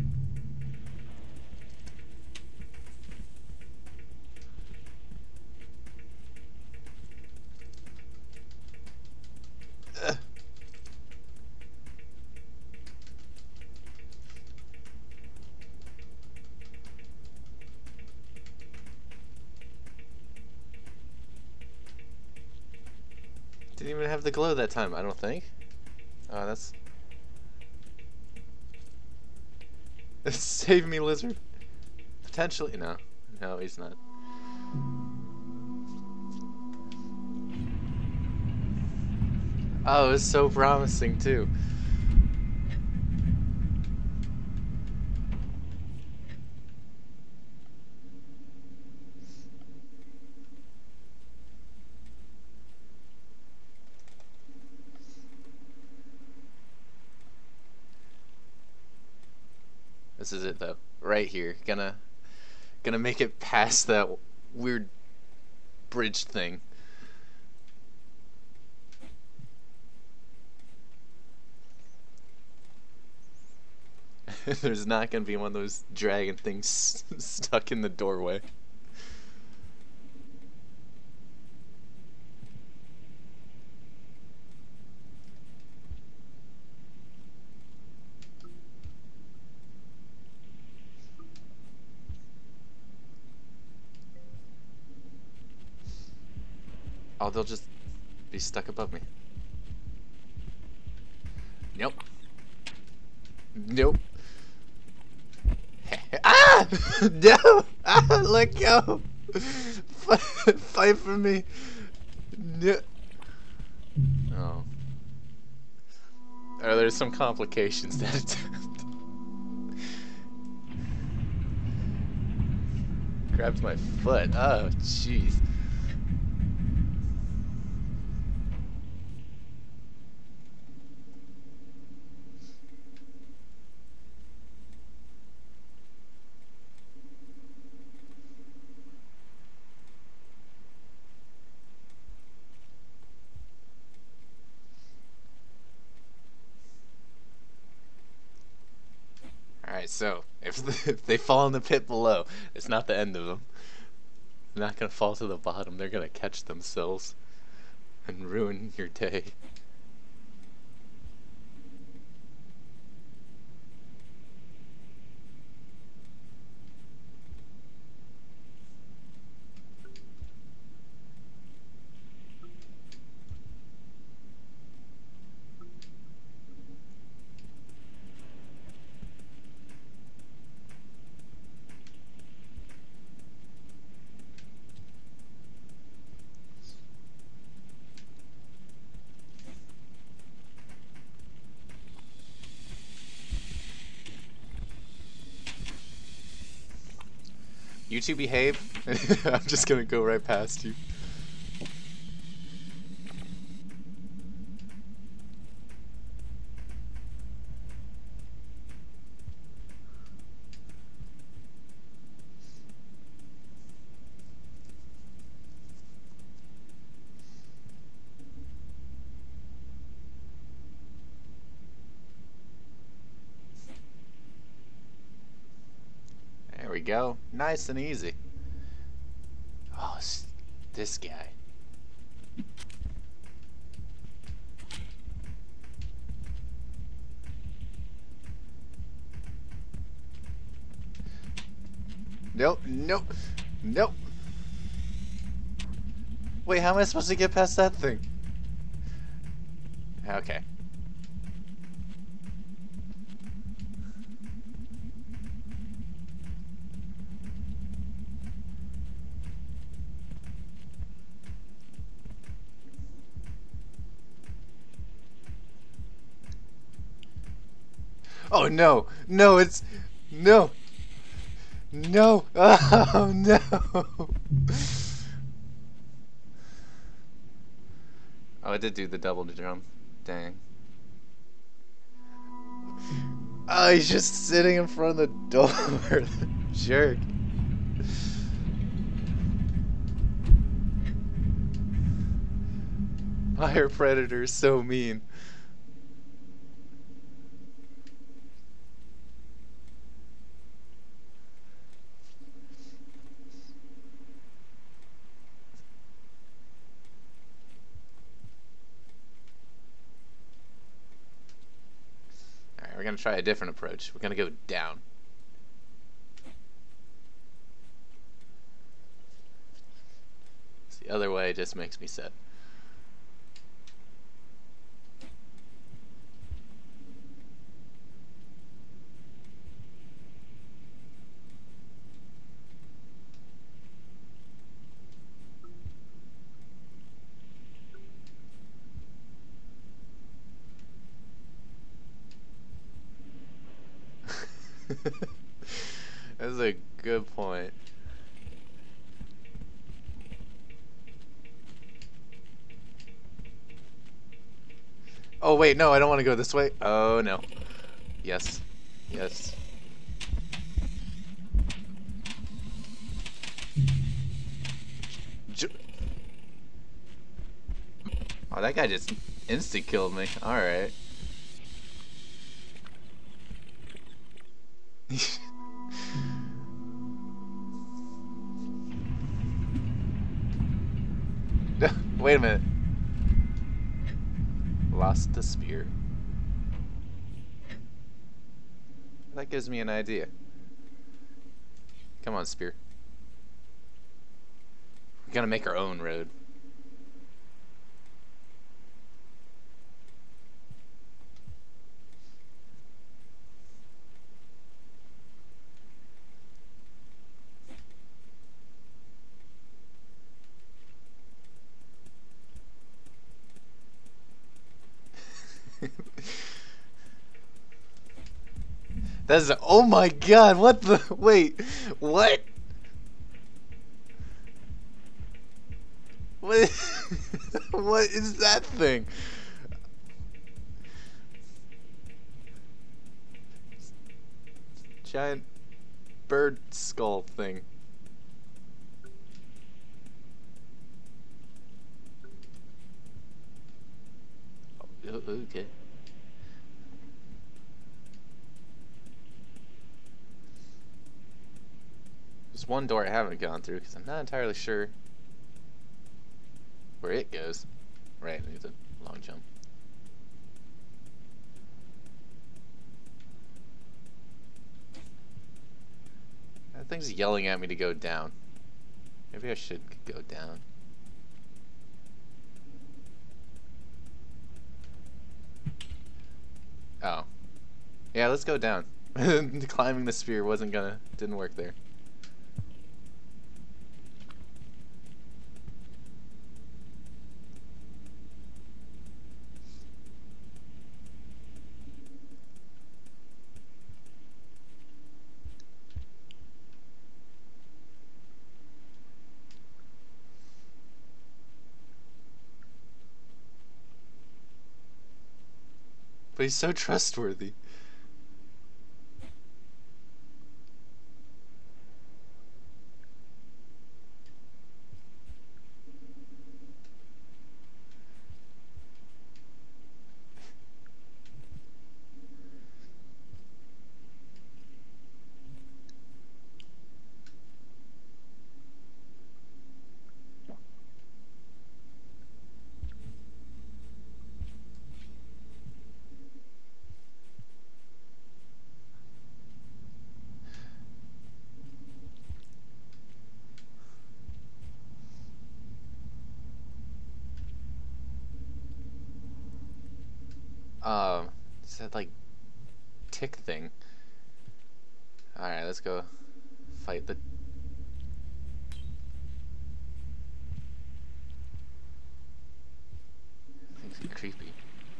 Didn't even have the glow that time, I don't think. Oh, that's... Save me, lizard. Potentially, no. No, he's not. Oh, it was so promising, too. This is it though, right here. Gonna make it past that weird bridge thing. There's not gonna be one of those dragon things stuck in the doorway. Oh, they'll just be stuck above me. Nope. Nope. Ah! No! Ah! Let go! Fight for me! No. Oh. Oh, there's some complications that attempt. Grabbed my foot. Oh, jeez. Alright, so, if they fall in the pit below, it's not the end of them. They're not gonna fall to the bottom, they're gonna catch themselves and ruin your day. you two behave? I'm just gonna go right past you. There we go. Nice and easy. Oh, this guy. Nope, nope, nope. Wait, how am I supposed to get past that thing? Okay. Oh no, no, it's no, no, oh no. Oh, I did do the double jump. Dang. Oh, he's just sitting in front of the door. Jerk. Fire Predator is so mean. Alright, we're gonna try a different approach. We're gonna go down. The other way just makes me sad. That's a good point. Oh wait, no, I don't want to go this way. Oh no. Yes. Yes. Oh, that guy just instant killed me. Alright. Wait a minute. Lost the spear. That gives me an idea. Come on, spear. We're gonna make our own road. That's a, oh my god, what the, wait, what? What, what is that thing? Giant bird skull thing. Oh, okay. There's one door I haven't gone through because I'm not entirely sure where it goes. Right, it's a long jump. That thing's yelling at me to go down. Maybe I should go down. Oh. Yeah, let's go down. Climbing the spear didn't work there. But he's so trustworthy. Is that like tick thing? Alright, let's go fight the... Thing's creepy.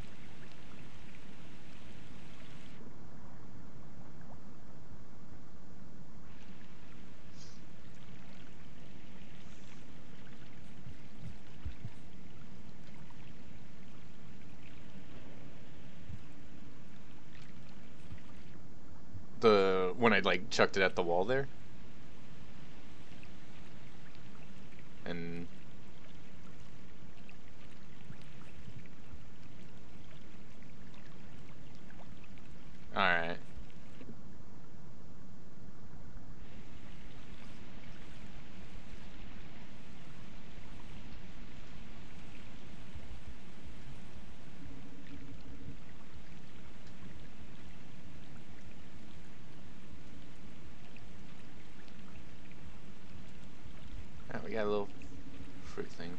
When I like chucked it at the wall there? And... Alright. Alright, we got a little fruit thing.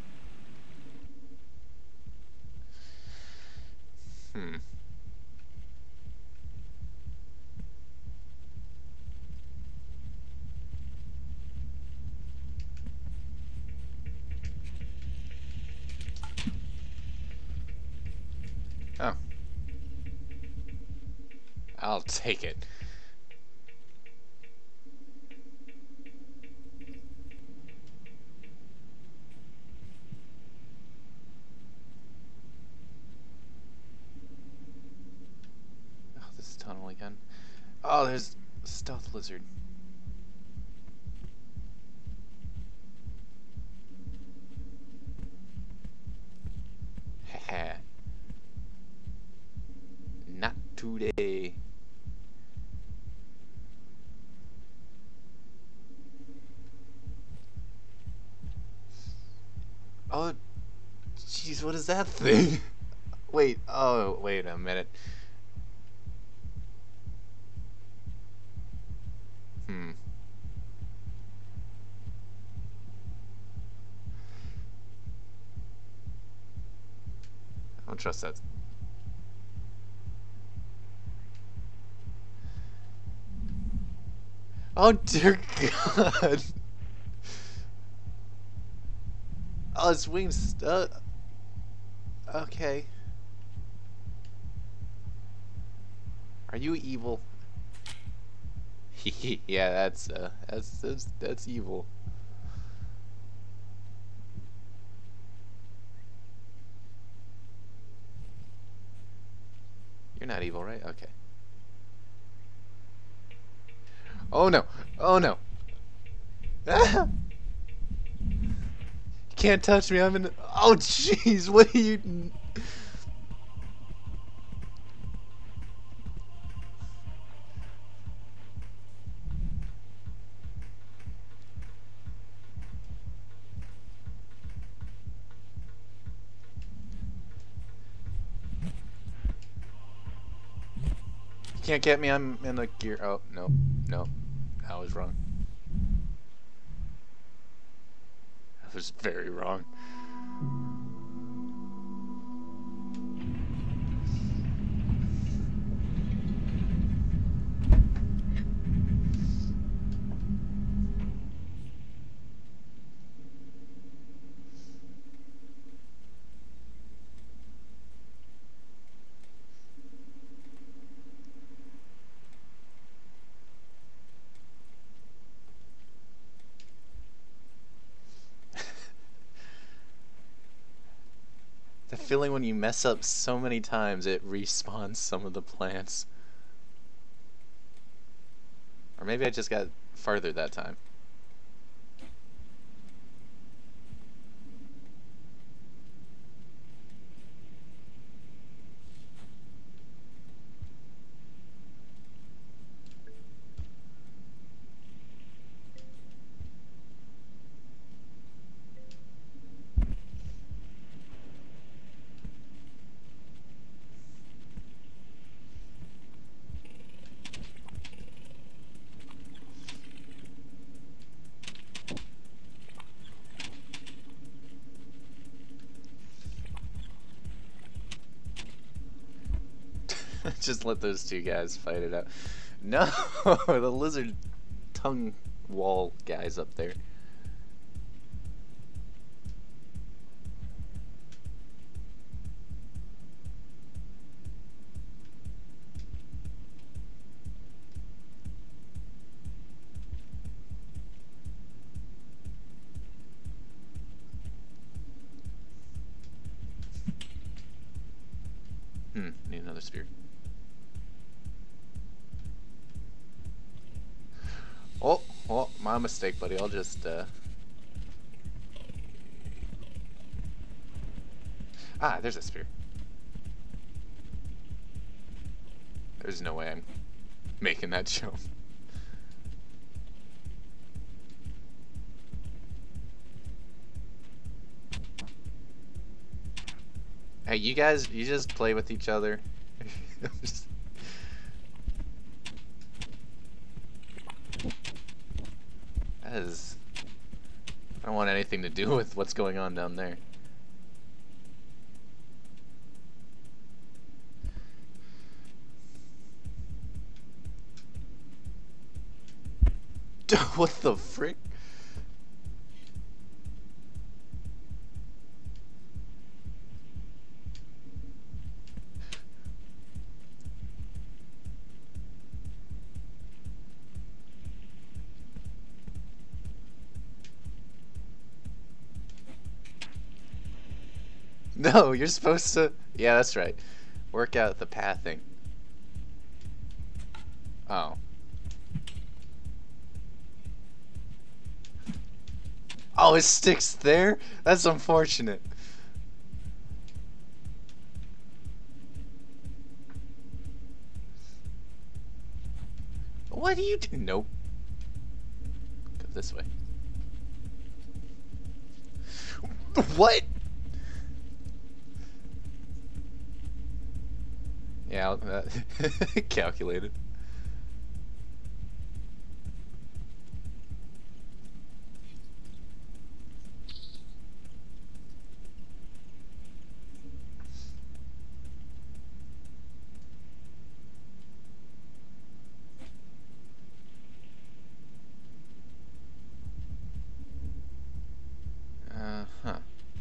Hmm. Oh. I'll take it. Oh, this tunnel again. Oh, there's a stealth lizard. Haha. Not today. Oh, jeez, what is that thing? Wait, oh, wait a minute. Hmm. I don't trust that. Oh, dear God. Oh, his wings. Okay. Are you evil? Yeah, that's evil. You're not evil, right? Okay. Oh no! Oh no! Ah! You can't touch me. I'm in. Oh jeez! What are you? You can't get me. I'm in the gear. Oh no, no, I was wrong. I was very wrong. The feeling when you mess up so many times, it respawns some of the plants. Or maybe I just got farther that time. Just let those two guys fight it out. No, the lizard tongue wall guys up there. Need another spear. Oh, well, my mistake, buddy. I'll just, Ah, there's a spear. There's no way I'm making that jump. Hey, you guys, you just play with each other. That is... I don't want anything to do with what's going on down there. What the frick? No, you're supposed to... Yeah, that's right. Work out the pathing. Oh. Oh, it sticks there? That's unfortunate. What do you do? Nope. Go this way. What? Yeah, calculated. Huh.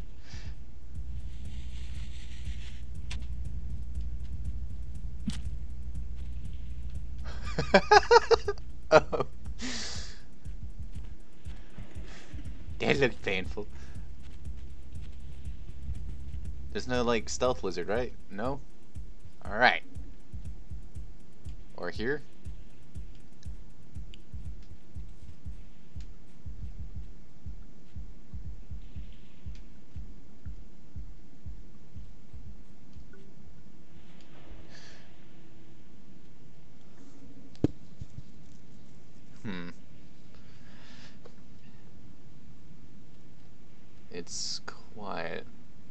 Oh. That looked painful. There's no, like, stealth lizard, right? No? Alright. Or here? It's quiet.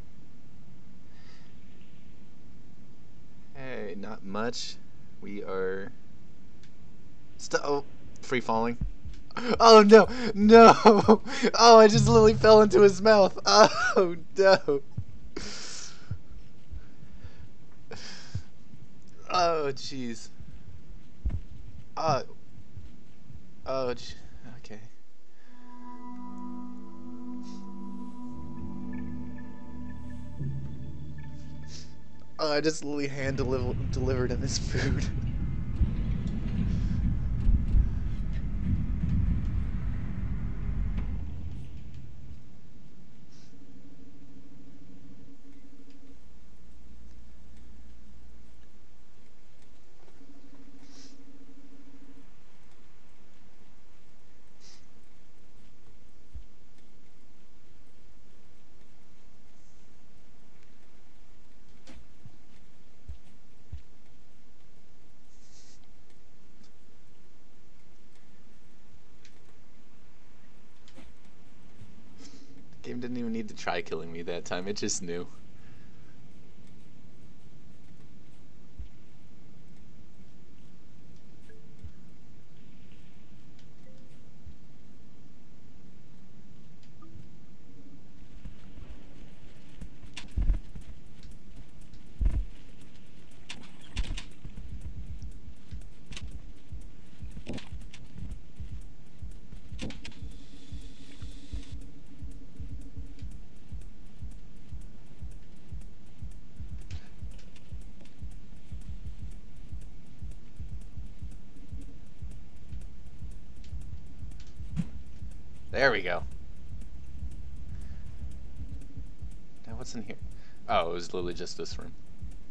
Hey, not much. We are... Oh, free falling. Oh no, no! Oh, I just literally fell into his mouth. Oh no! Oh jeez. Oh, okay. Oh, I just literally hand delivered him his food. Game didn't even need to try killing me that time, it just knew. There we go. Now what's in here? Oh, it was literally just this room.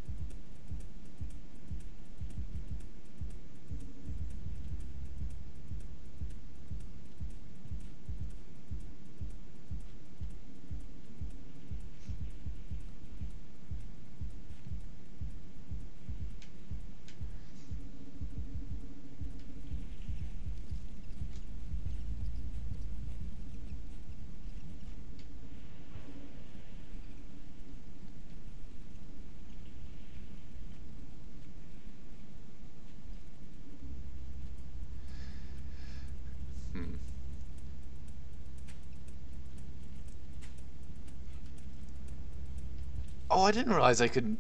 Oh, I didn't realize I could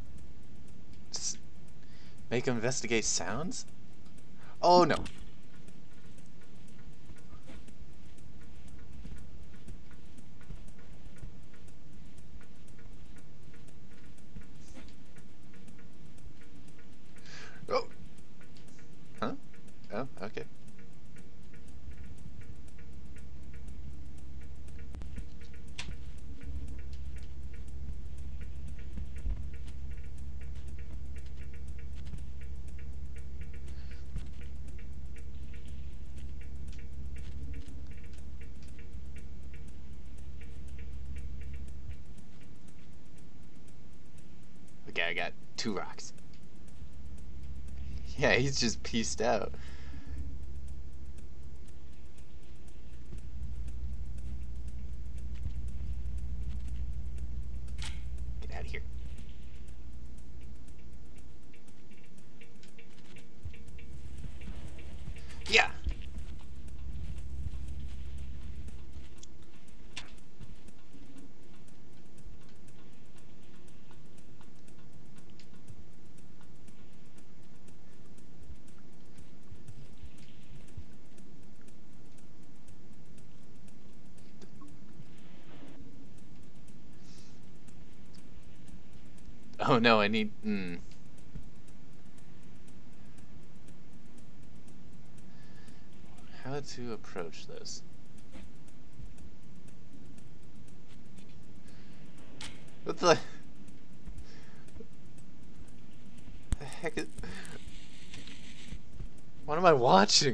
make him investigate sounds? Oh, no. Oh. Huh? Oh, okay. Okay, I got 2 rocks. Yeah, he's just pieced out. Get out of here. Yeah. Oh no, I need... How to approach this? What the heck is... What am I watching?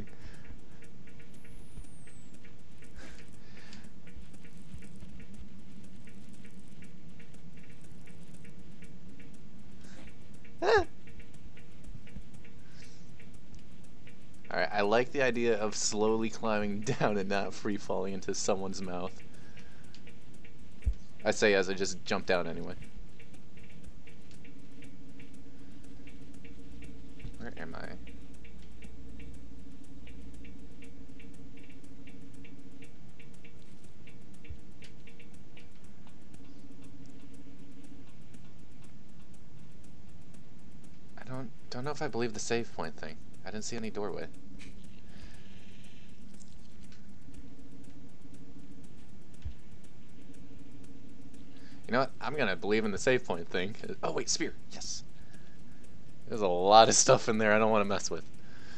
Alright, I like the idea of slowly climbing down and not free falling into someone's mouth. I say as I just jump down anyway. Where am I? Don't know if I believe the save point thing. I didn't see any doorway. You know what? I'm gonna believe in the save point thing. Oh wait, spear. Yes. There's a lot of stuff in there I don't want to mess with.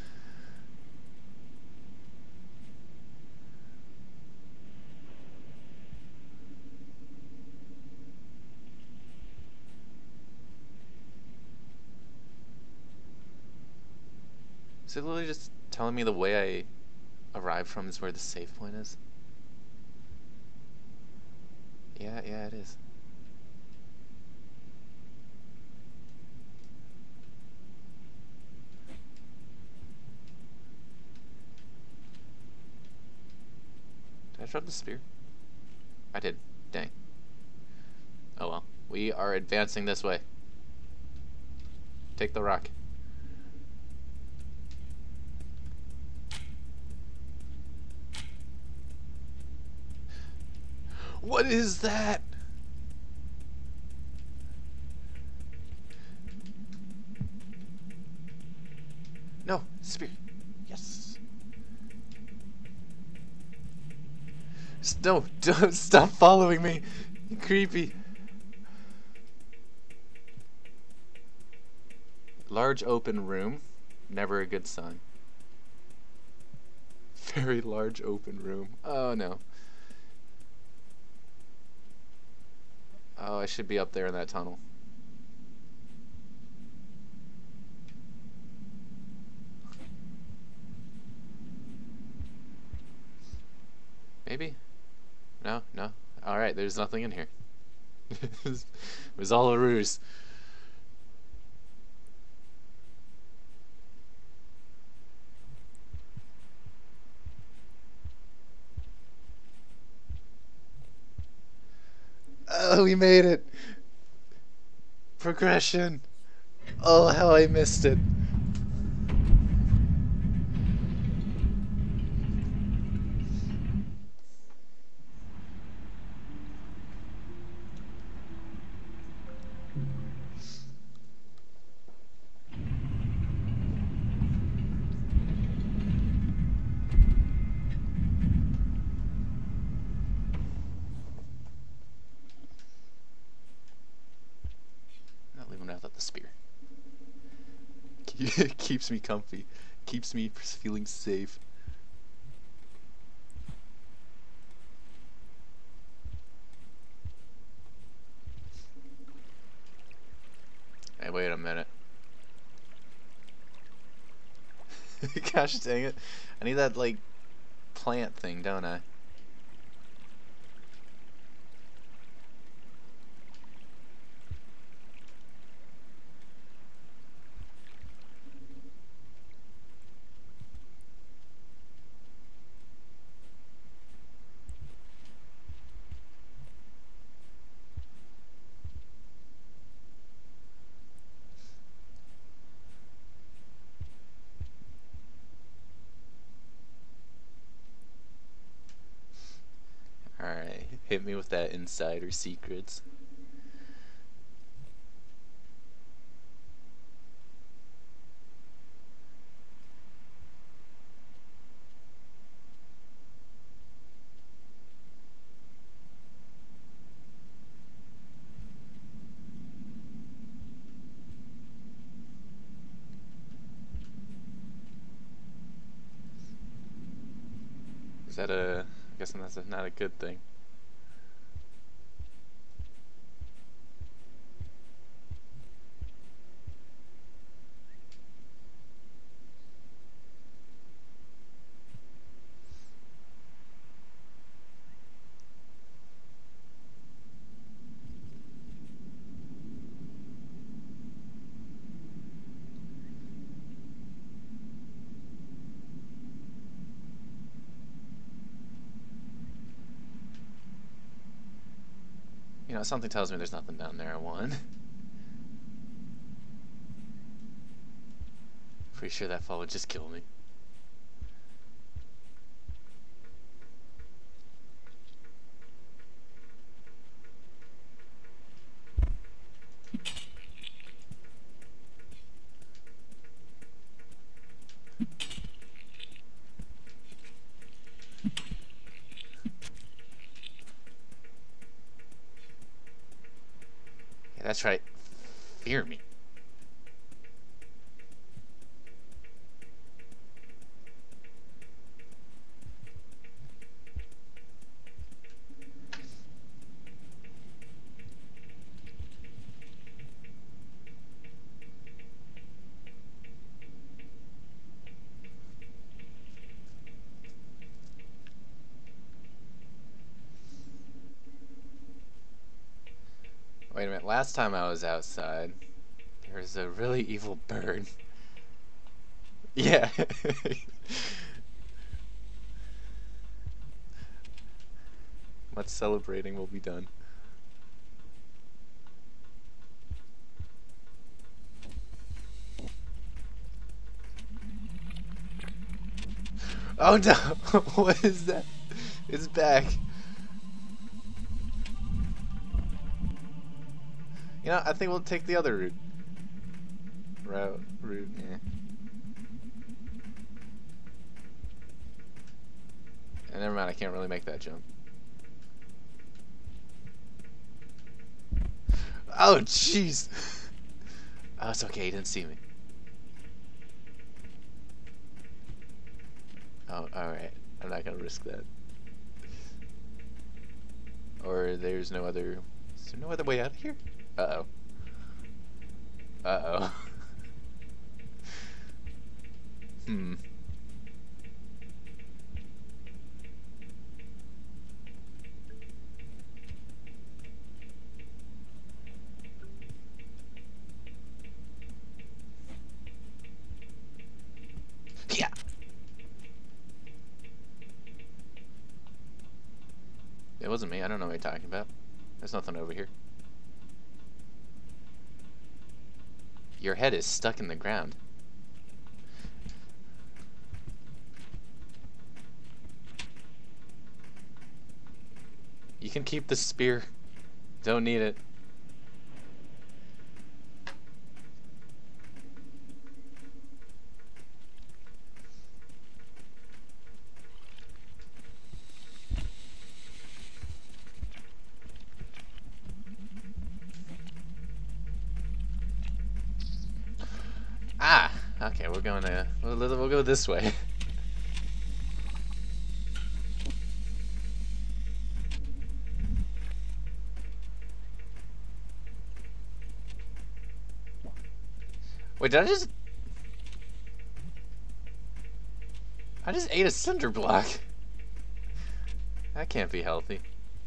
Is it literally just telling me the way I arrived from is where the save point is? Yeah, it is. Did I drop the spear? I did. Dang. Oh well. We are advancing this way. Take the rock. What is that? No, spear. Yes. No, don't stop following me. You're creepy. Large open room. Never a good sign. Very large open room. Oh no. Oh, I should be up there in that tunnel. Maybe? No, no. Alright, there's nothing in here. It was all a ruse. Oh, we made it. Progression. Oh, how I missed it. Not leaving without the spear. Keeps me comfy. Keeps me feeling safe. Hey, wait a minute. Gosh dang it. I need that, like, plant thing, don't I? Alright, hit me with that insider secrets. Is that a... I'm guessing that's not a good thing. You know, something tells me there's nothing down there, one. Pretty sure that fall would just kill me. Yeah, that's right. Fear me. Wait a minute, last time I was outside, there was a really evil bird. Yeah. Much celebrating will be done. Oh no! What is that? It's back. You know, I think we'll take the other route. Route, yeah. And never mind, I can't really make that jump. Oh, jeez! Oh, it's okay, he didn't see me. Oh, alright. I'm not gonna risk that. Or there's no other... Is there no other way out of here? Uh-oh. Uh-oh. Hmm. Yeah. It wasn't me. I don't know what you're talking about. There's nothing over here. Your head is stuck in the ground. You can keep the spear. Don't need it. Ah, okay, we're going to... We'll go this way. Wait, did I just... I just ate a cinder block. That can't be healthy.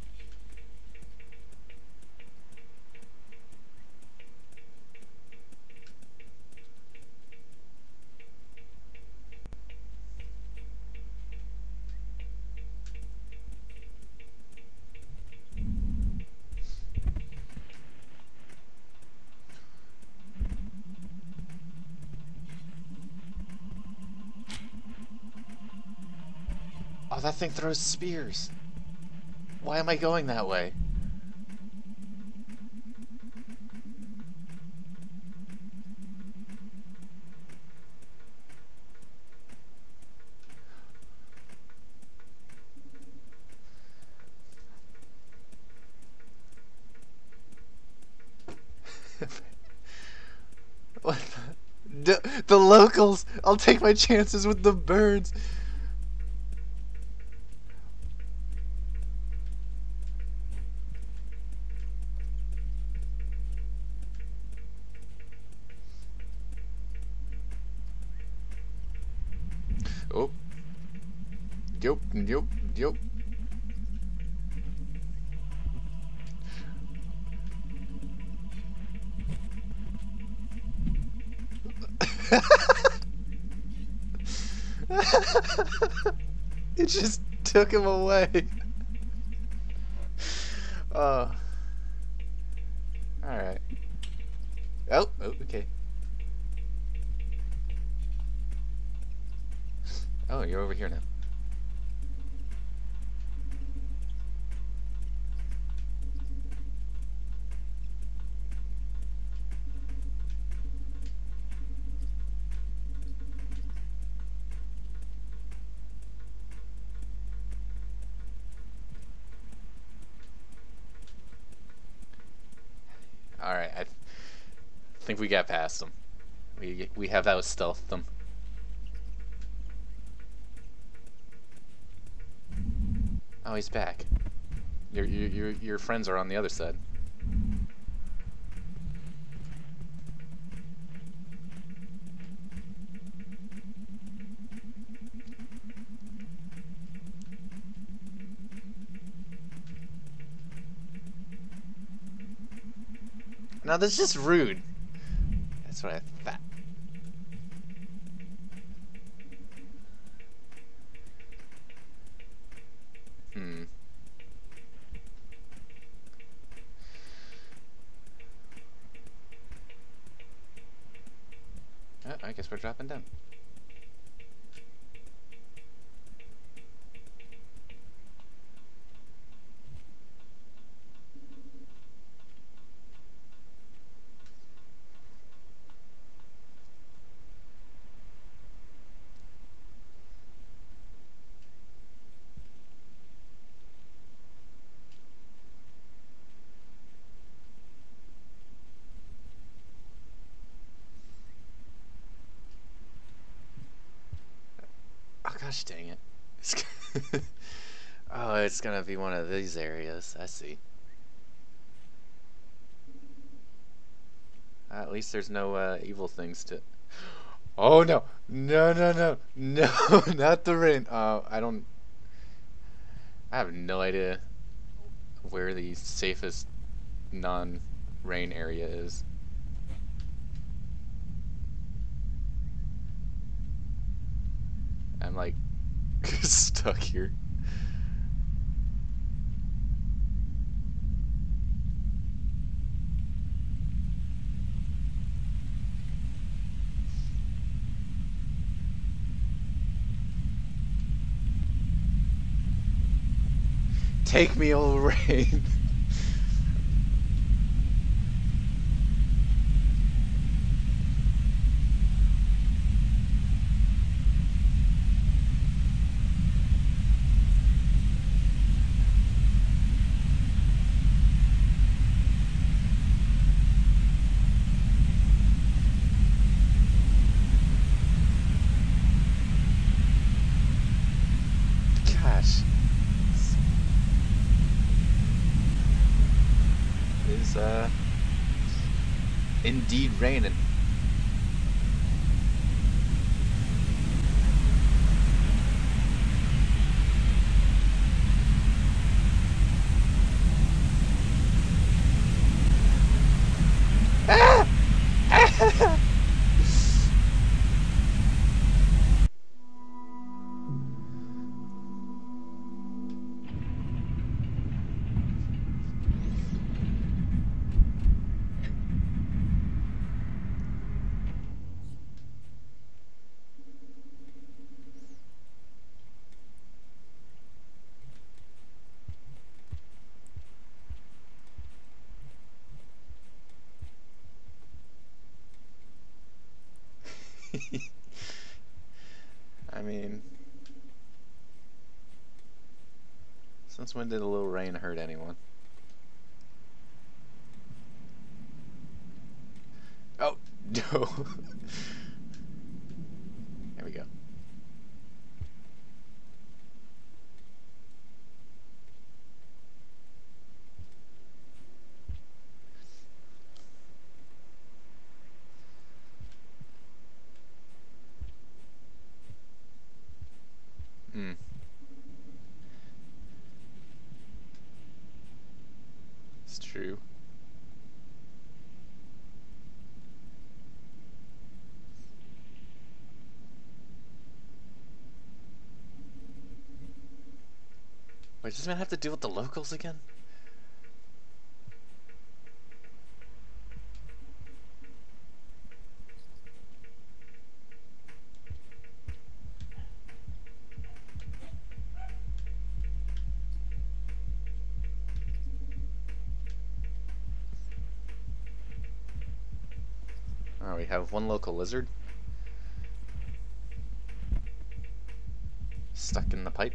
Oh, that thing throws spears. Why am I going that way? What the locals! I'll take my chances with the birds. Oh. Yup, yup, yup. It just took him away. Oh. Alright. Oh, okay. Oh, you're over here now. Alright, I think we got past them. We have out stealthed them. Oh, he's back. Your friends are on the other side. No, that's just rude. That's what I thought. Oh, I guess we're dropping down. Gosh dang it. Oh, it's gonna be one of these areas. I see. At least there's no evil things to... Oh no! No, no, no! No! Not the rain! I don't... I have no idea where the safest non-rain area is. I'm like stuck here. Take me, old rain. Gosh. It is indeed raining. Ah! Ah! I mean, since when did a little rain hurt anyone? Oh, no. There we go. Hmm. It's true. Wait, does this man have to deal with the locals again? Oh, we have one local lizard stuck in the pipe.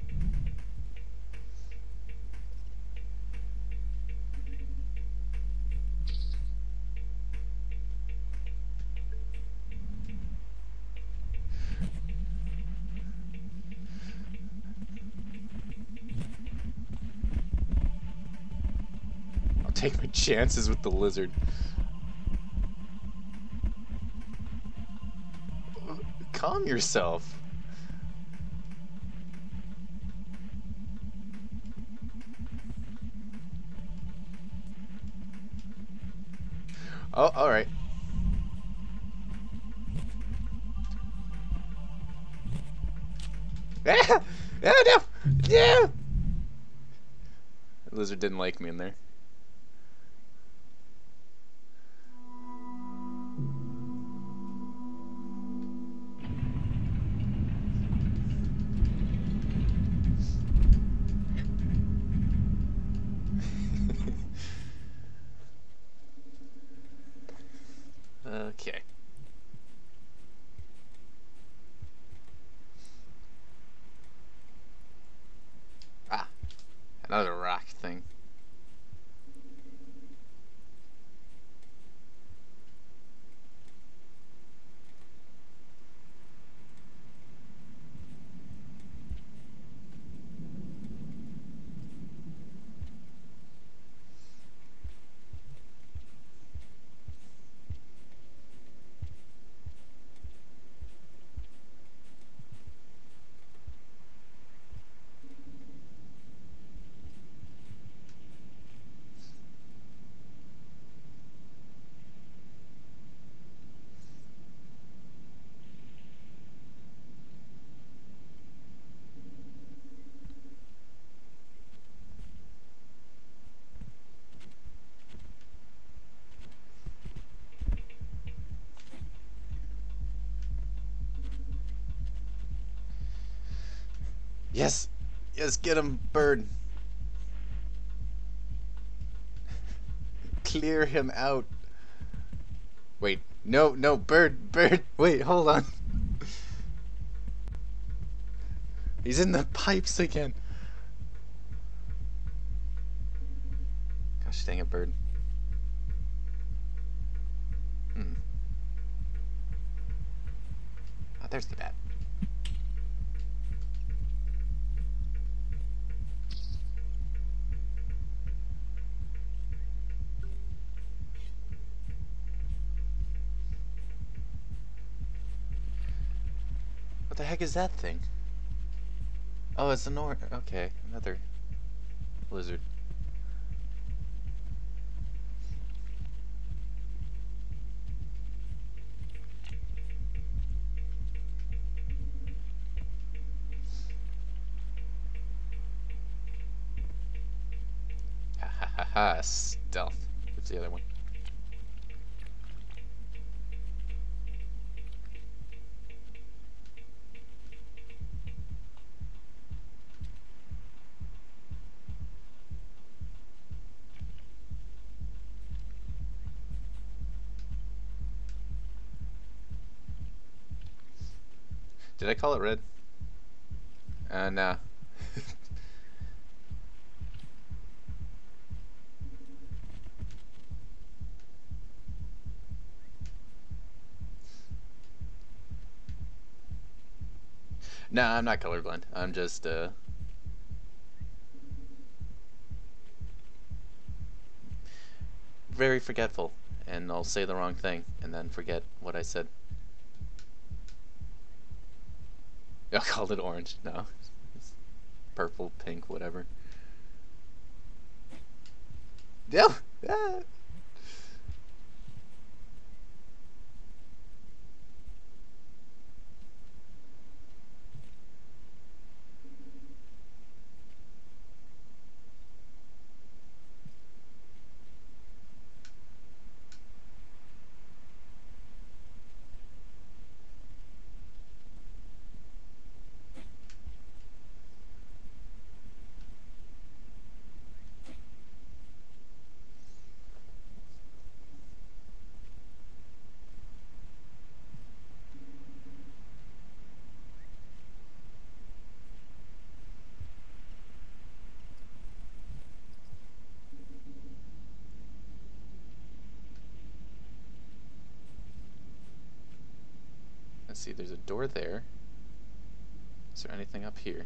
I'll take my chances with the lizard. Calm yourself. Oh, alright. Ah! Oh, no! No! The lizard didn't like me in there. Okay. Ah, another rock thing. Yes! Yes, get him, bird! Clear him out. Wait, no, no, bird, bird! Wait, hold on. He's in the pipes again. Gosh dang it, bird. Oh, there's the bat. What the heck is that thing? Oh, it's an okay, another lizard. Ha ha ha ha, stealth. What's the other one? Did I call it red? Nah. Nah, I'm not colorblind. I'm just, very forgetful. And I'll say the wrong thing, and then forget what I said. I called it orange. No. It's purple, pink, whatever. No! Ah. Let's see, there's a door there. Is there anything up here?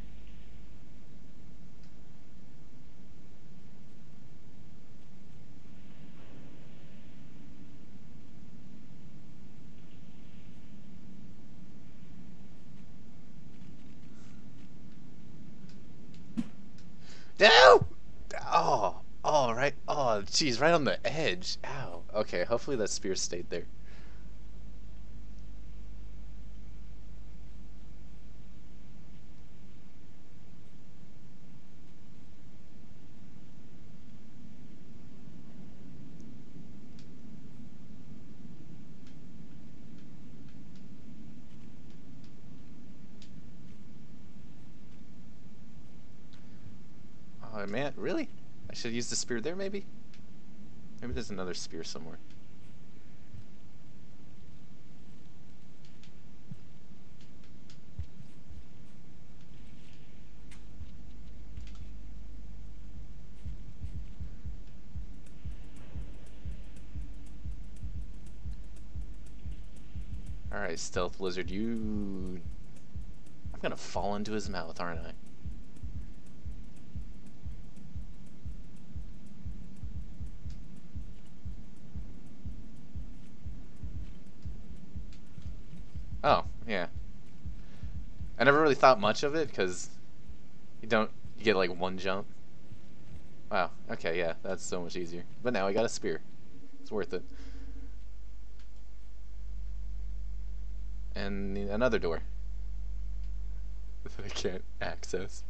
No! Oh, oh, right. Oh, geez, right on the edge. Ow. Okay, hopefully that spear stayed there. Oh, man, really? I should use the spear there, maybe? Maybe there's another spear somewhere. Alright, stealth lizard, you... I'm gonna fall into his mouth, aren't I? Oh, yeah. I never really thought much of it, because you get like one jump. Wow, okay, yeah, that's so much easier. But now I got a spear. It's worth it. And another door that I can't access.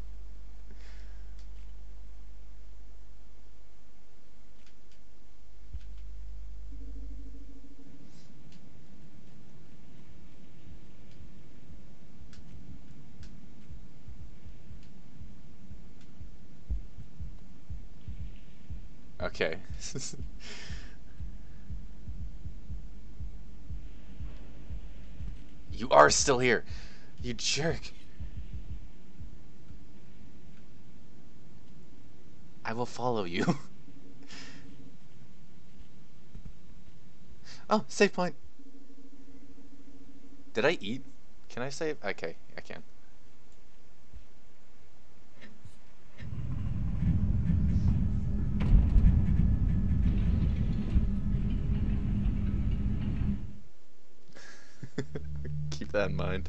Okay. You are still here. You jerk. I will follow you. Oh, save point. Did I eat? Can I save? Okay, I can. Keep that in mind.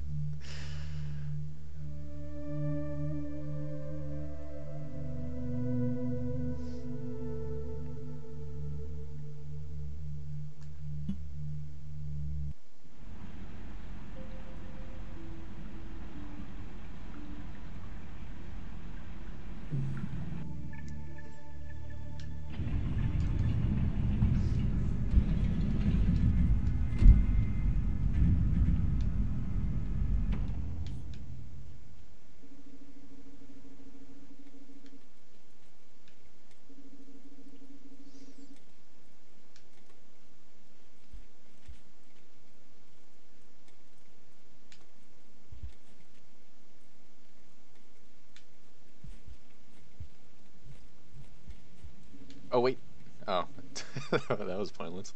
Oh, wait. Oh. That was pointless.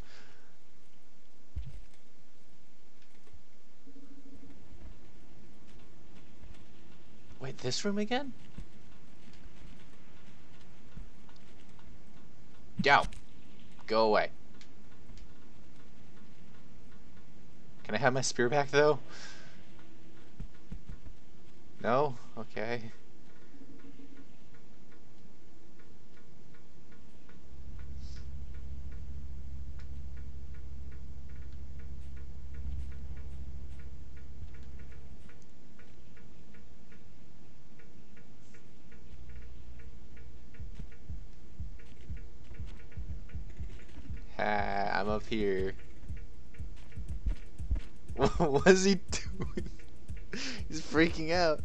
Wait, this room again? Go. Go away. Can I have my spear back, though? No? Okay. Ha, I'm up here. What is he doing? He's freaking out.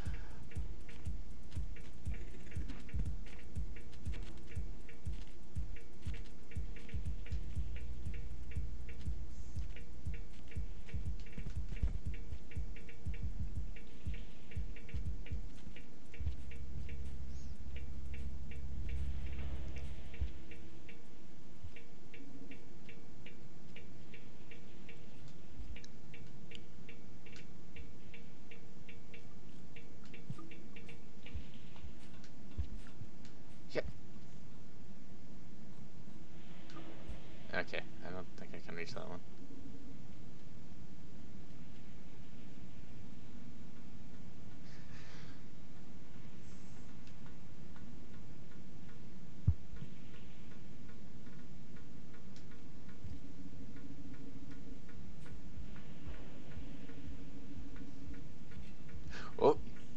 Yeah. Okay, I don't think I can reach that one. Oh.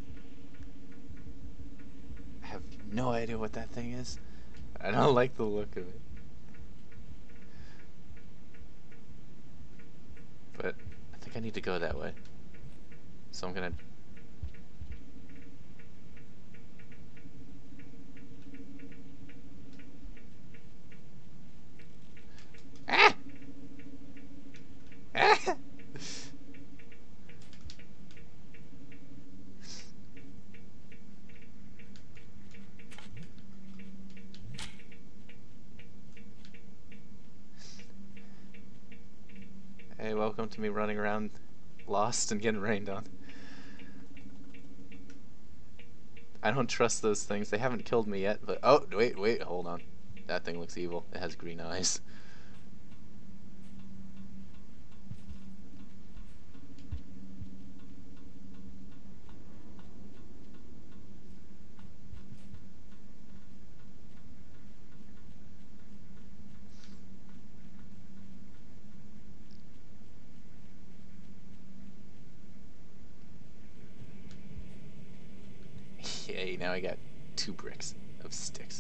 I have no idea what that thing is. I don't like the look of it. But I think I need to go that way. So I'm gonna... Ah! Ah! Hey, welcome to me running around lost and getting rained on. I don't trust those things. They haven't killed me yet, but... Oh, wait, hold on. That thing looks evil. It has green eyes. Yay, now I got 2 bricks of sticks.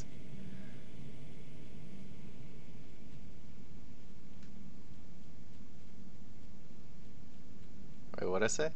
Wait, what'd I say?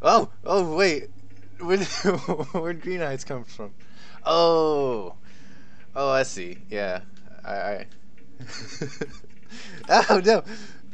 Oh, wait. Where'd Green Eyes come from? Oh, I see. Yeah, I. Oh no!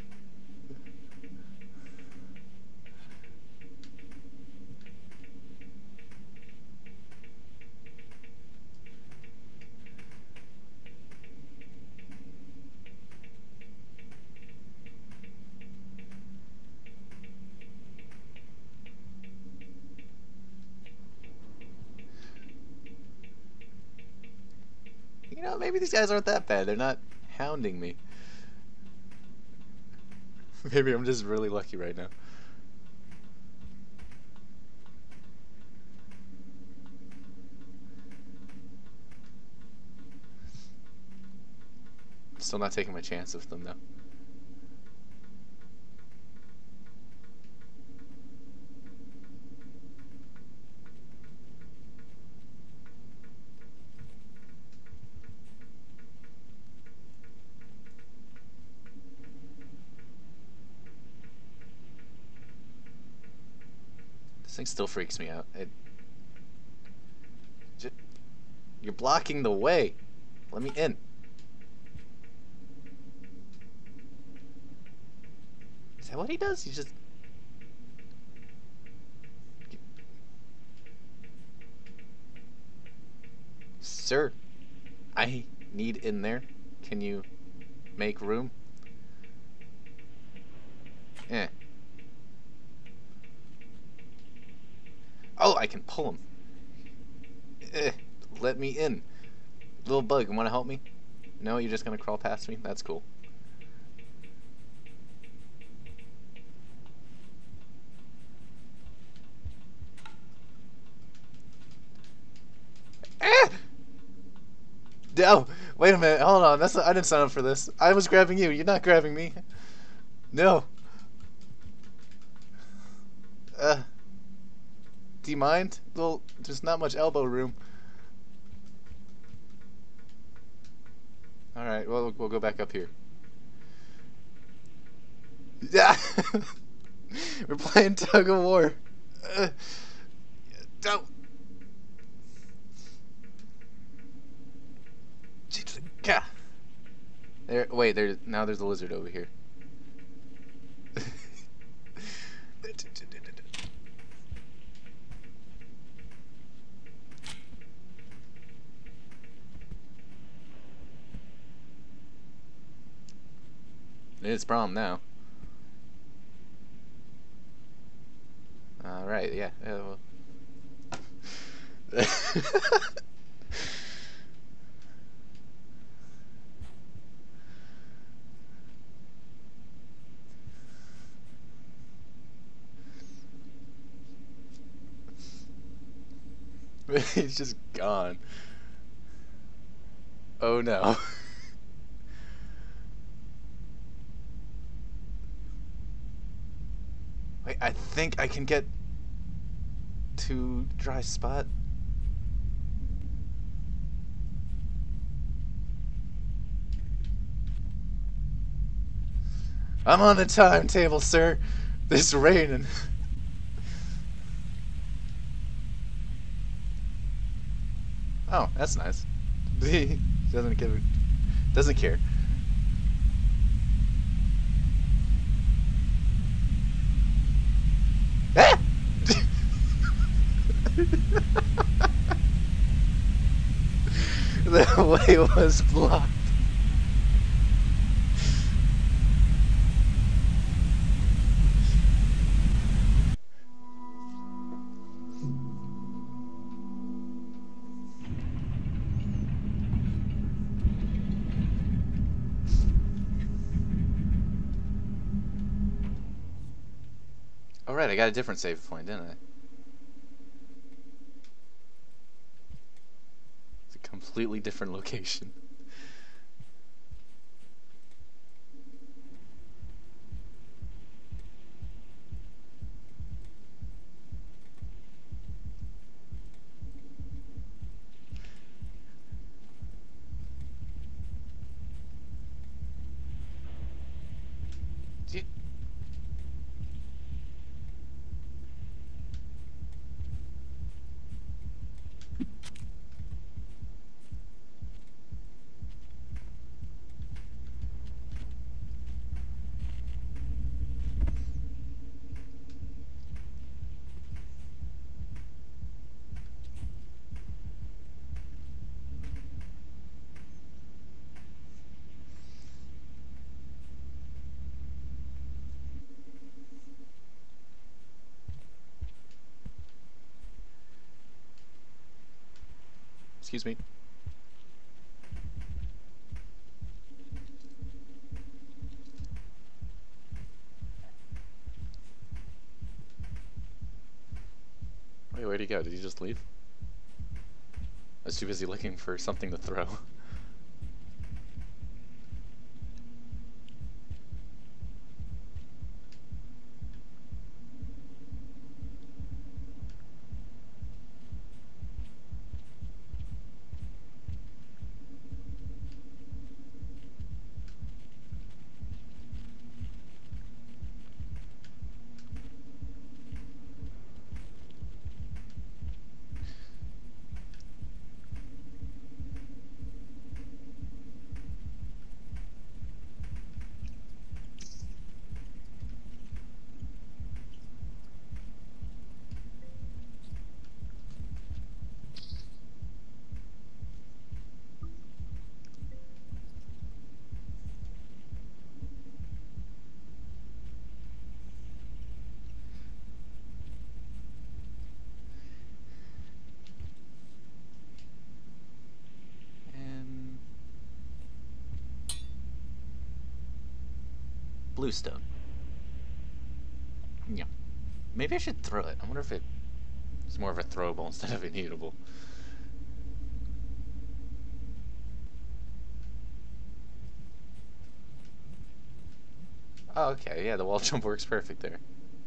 You know, maybe these guys aren't that bad. They're not hounding me. Maybe I'm just really lucky right now. Still not taking my chance with them though. This thing still freaks me out. You're blocking the way. Let me in. Is that what he does? He just... Sir, I need in there. Can you make room? Eh. Oh, I can pull him. Eh, let me in. Little bug, you want to help me? No, you're just gonna crawl past me? That's cool. Eh! No, wait a minute, hold on. I didn't sign up for this. I was grabbing you. You're not grabbing me. No. Do you mind? Well, there's not much elbow room. All right. Well, we'll go back up here. Yeah. We're playing tug of war. Don't. Yeah. There. Wait. Now there's a lizard over here. It's prom now. Alright, yeah. Well. He's just gone. Oh no. Wait, I think I can get to dry spot. I'm on the timetable, sir. It's raining. Oh, that's nice. He doesn't care. Ah! The way was blocked. Alright, I got a different save point, didn't I? It's a completely different location. Excuse me. Wait, where'd he go? Did he just leave? I was too busy looking for something to throw. And bluestone. Yeah. Maybe I should throw it. I wonder if it's more of a throwable instead of an eatable. Oh, okay. Yeah, the wall jump works perfect there.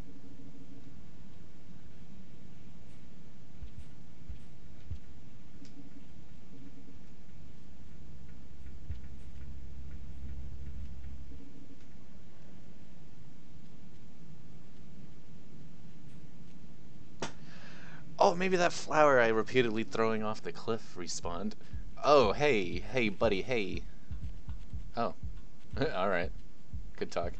Oh, maybe that flower I repeatedly throwing off the cliff respawned. Oh, hey, buddy, hey. Oh, alright. Good talk.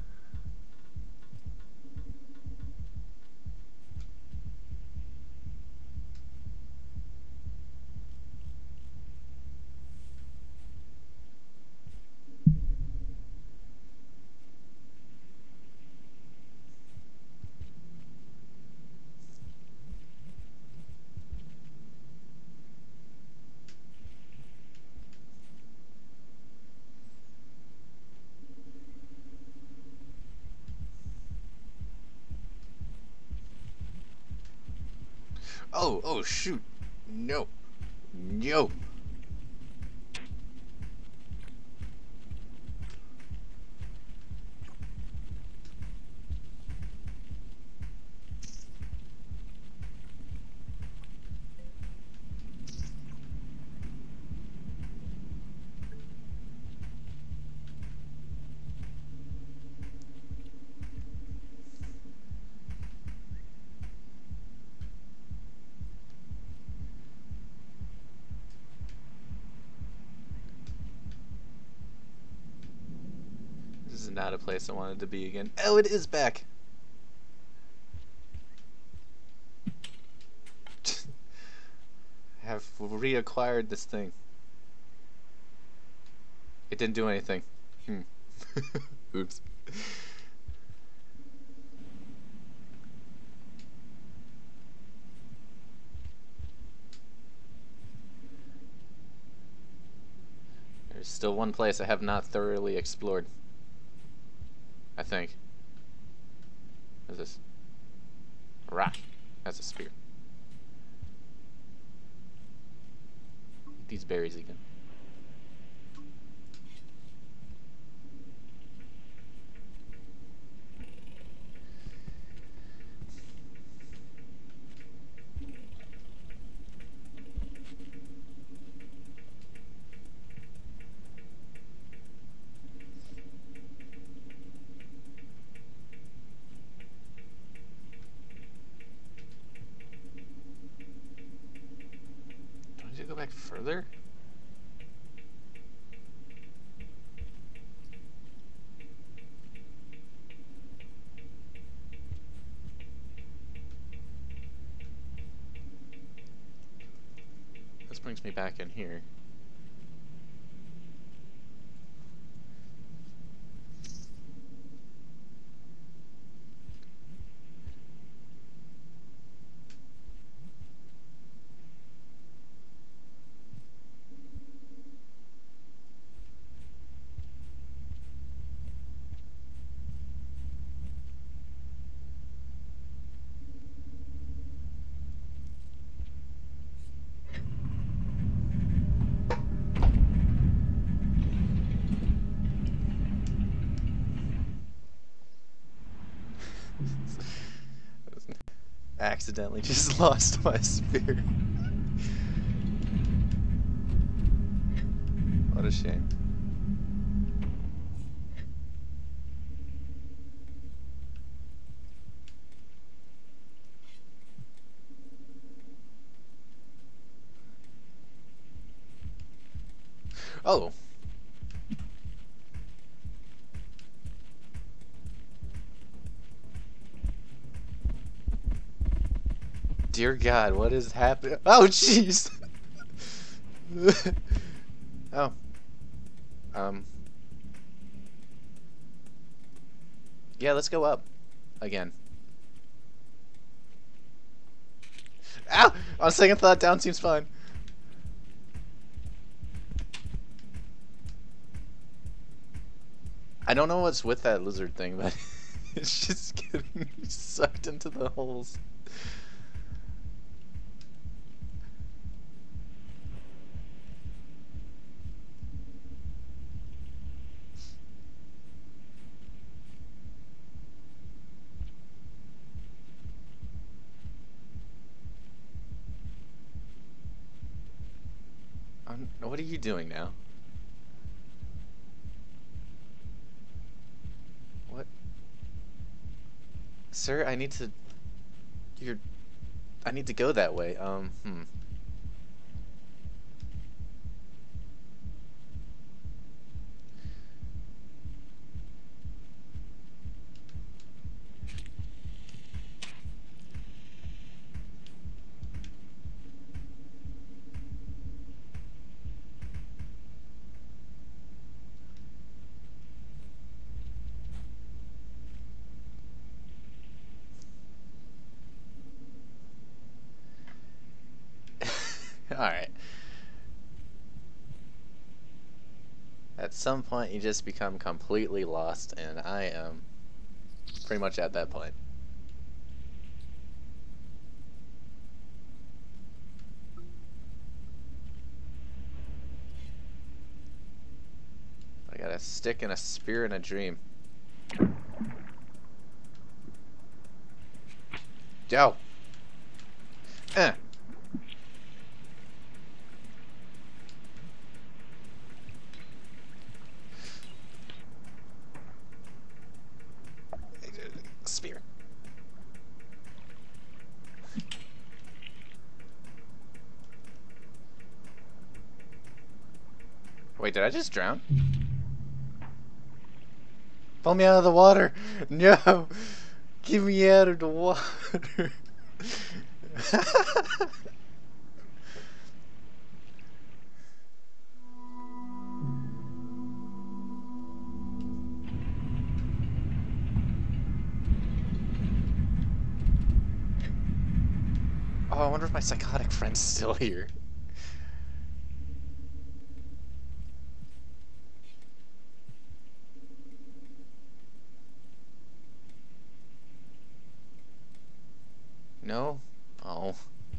Oh, shoot. No. No. This is not a place I wanted to be again. Oh, it is back. I have reacquired this thing. It didn't do anything. Oops. There's still one place I have not thoroughly explored. I think. What is this? A rock. That's a spear. Eat these berries again. Do I need to go back further? This brings me back in here. Accidentally just lost my spear. What a shame. Oh. Dear God, what is happening? Oh, jeez. Oh. Yeah, let's go up again. Ow! On second thought, down seems fine. I don't know what's with that lizard thing, but it's just getting sucked into the holes. What are you doing now? What? Sir, I need to... I need to go that way. Alright. At some point, you just become completely lost, and I am pretty much at that point. I got a stick and a spear and a dream. Go! Spear. Wait, did I just drown? Pull me out of the water! No! Get me out of the water! Oh, I wonder if my psychotic friend's still here. No? Oh.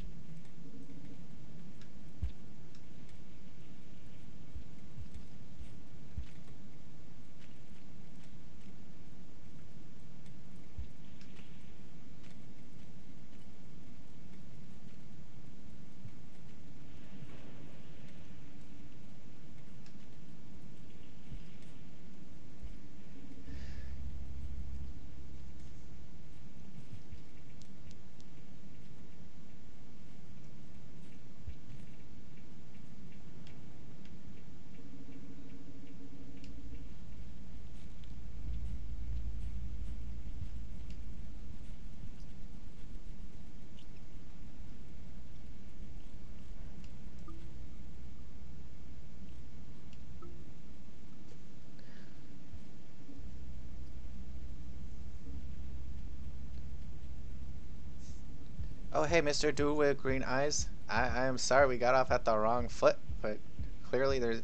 Oh, hey, Mr. Dude with green eyes. I am sorry we got off at the wrong foot, but clearly there's...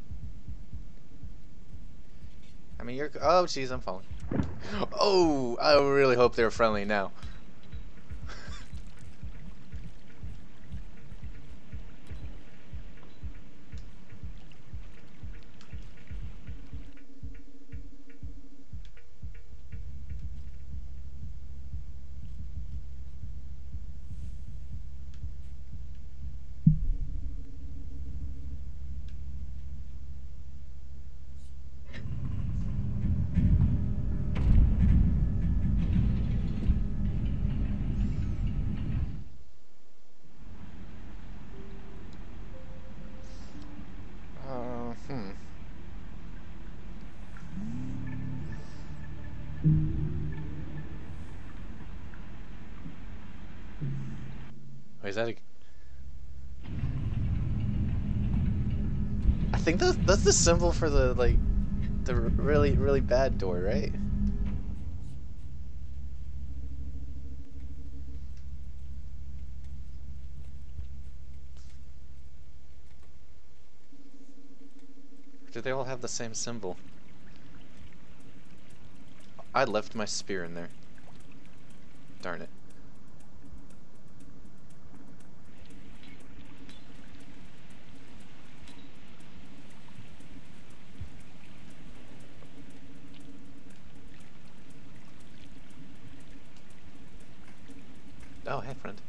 I mean, you're... Oh, jeez, I'm falling. Oh, I really hope they're friendly now. Wait, is that a... I think that's the symbol for the, like, the really, really bad door, right? Or do they all have the same symbol? I left my spear in there. Darn it. Oh, hey, friend.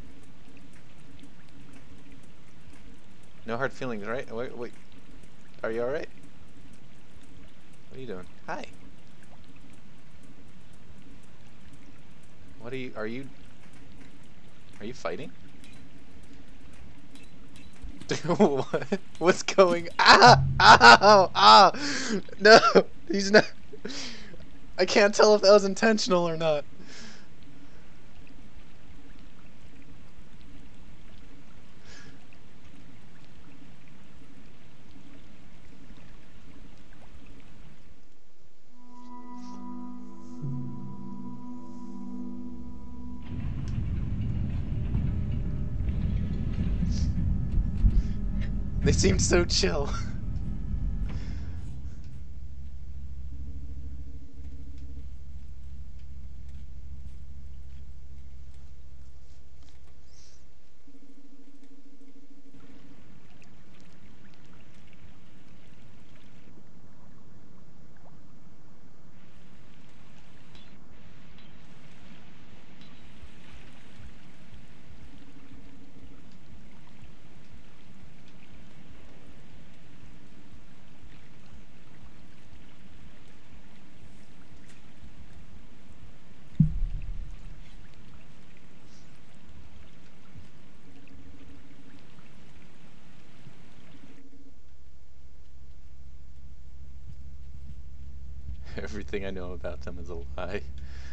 No hard feelings, right? Wait. Are you alright? What are you doing? Hi. What are you... Are you fighting? What? What's going... Ah! Ow! Ah! No! He's not... I can't tell if that was intentional or not. They seemed so chill. Everything I know about them is a lie.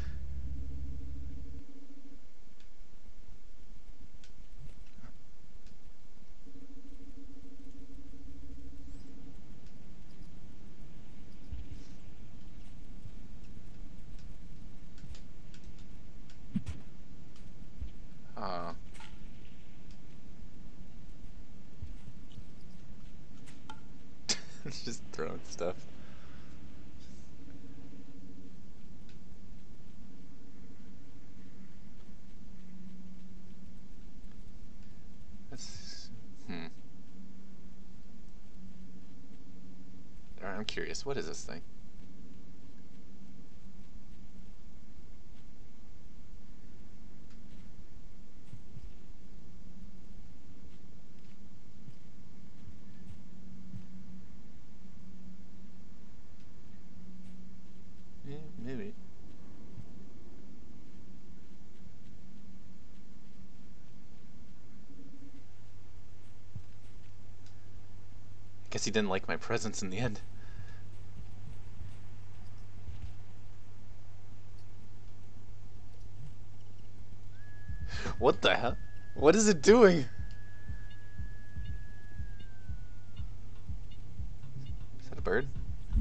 Aw. Just throwing stuff. I'm curious, what is this thing? Yeah, maybe. Guess he didn't like my presence in the end. What the hell? What is it doing? Is that a bird?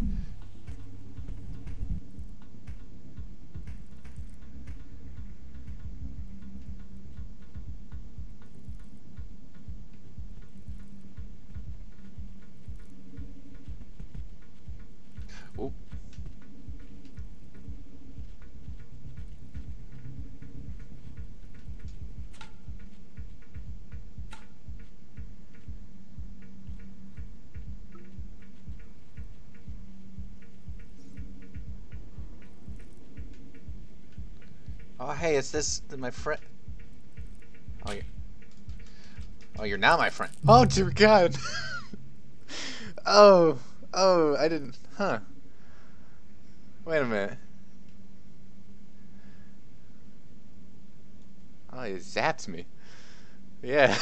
Oh. Oh, hey, is this my friend? Oh, you're now my friend. Oh, dear God. Oh, I didn't. Huh. Wait a minute. Oh, he zapped me. Yeah.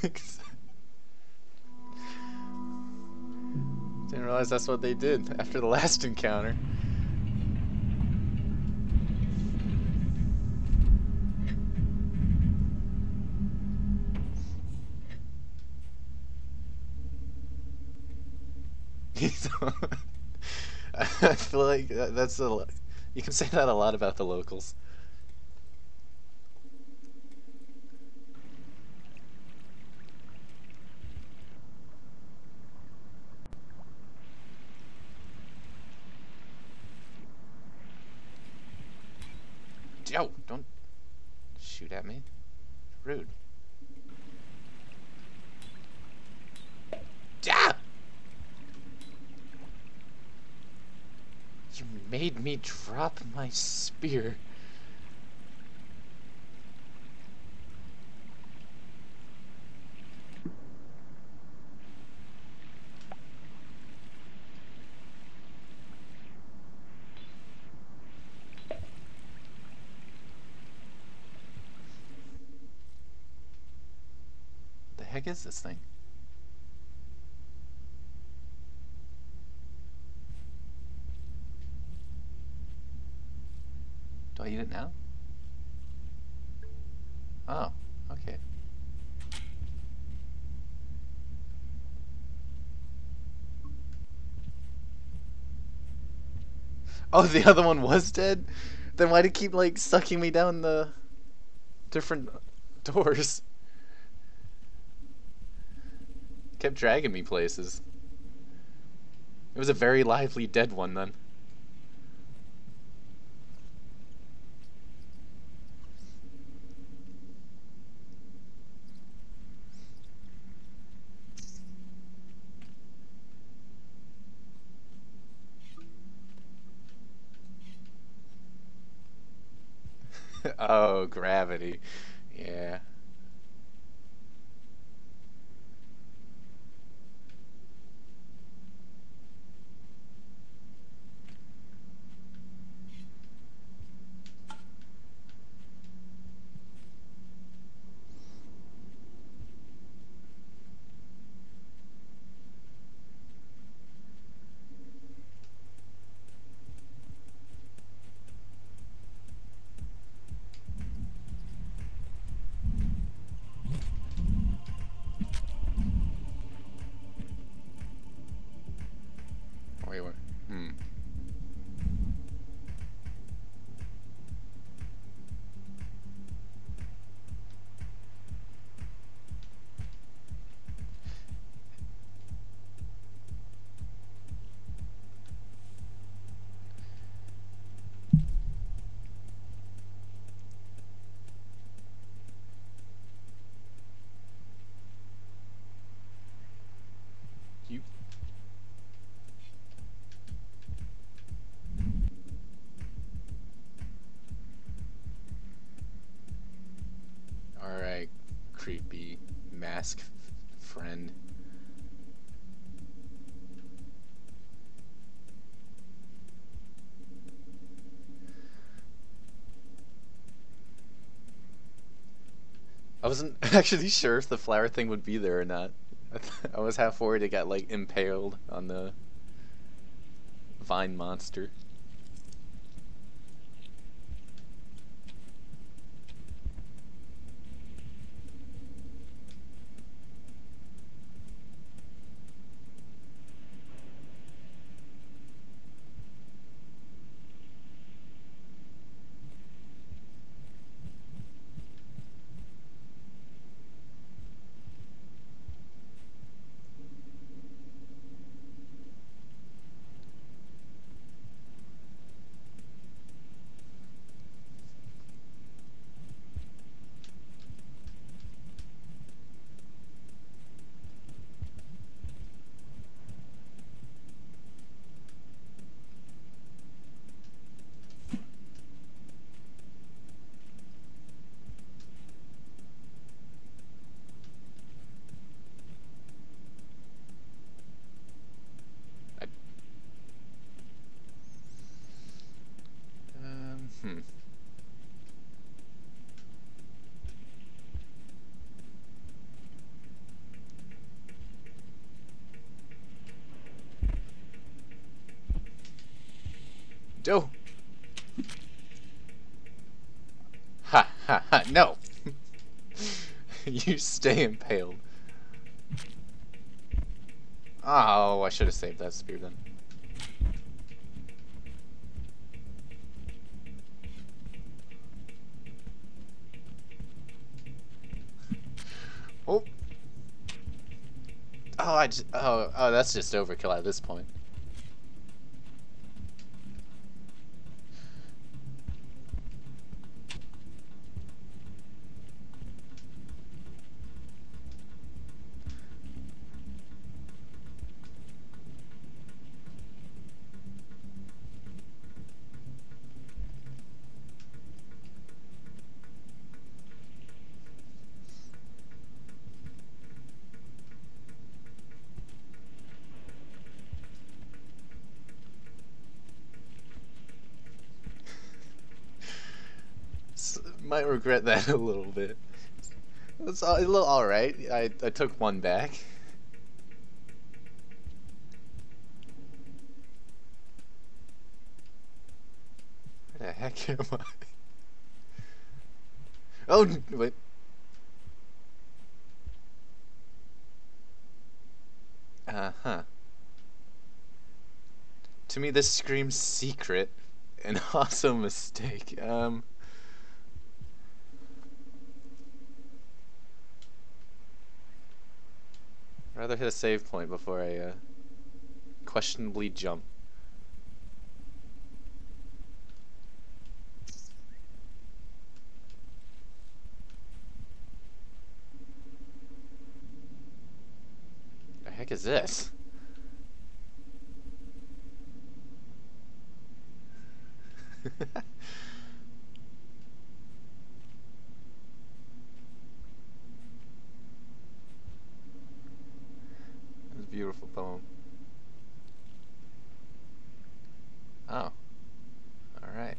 Didn't realize that's what they did after the last encounter. So I feel like that's a. You can say that a lot about the locals. Yo, don't shoot at me. Rude. Ah! You made me drop my spear. What the heck is this thing? Do I eat it now? Oh, okay. Oh, the other one was dead? Then why'd it keep, like, sucking me down the different doors? Kept dragging me places. It was a very lively dead one, then. Oh, gravity. Yeah. Wait, what? You. Alright, creepy mask friend. I wasn't actually sure if the flower thing would be there or not. I was half worried it got, like, impaled on the vine monster. Hmm. Joe. Ha ha ha, no! You stay impaled. Oh, I should have saved that spear then. Oh. Oh, that's just overkill at this point. Might regret that a little bit. It's a little alright. I took one back. Where the heck am I? Oh, wait. Uh-huh. To me, this screams secret. An awesome mistake. Rather hit a save point before I questionably jump. The heck is this? That's a beautiful poem. Oh. Alright.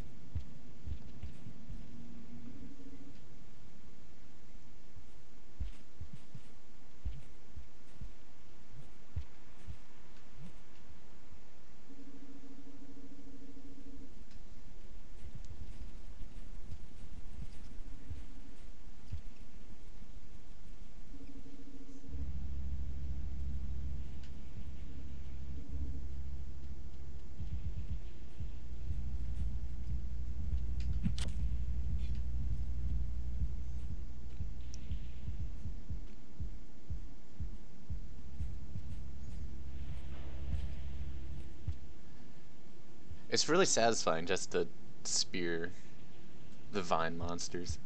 It's really satisfying just to spear the vine monsters.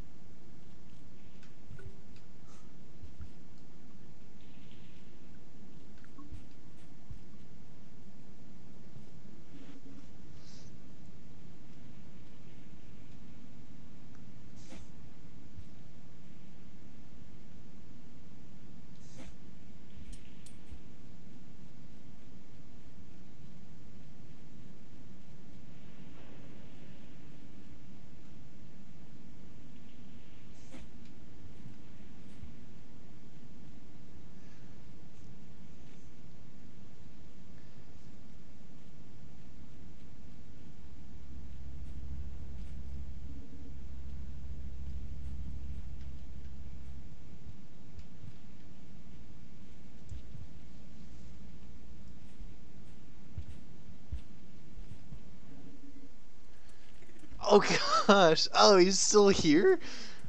Oh gosh! Oh, he's still here?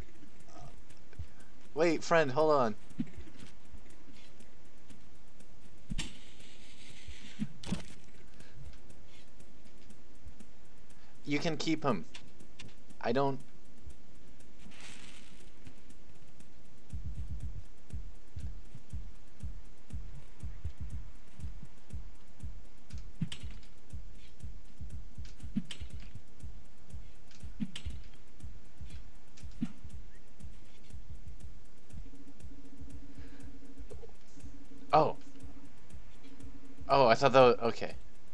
Wait, friend, hold on. You can keep him. I don't... Oh. Oh, I thought that was... Okay.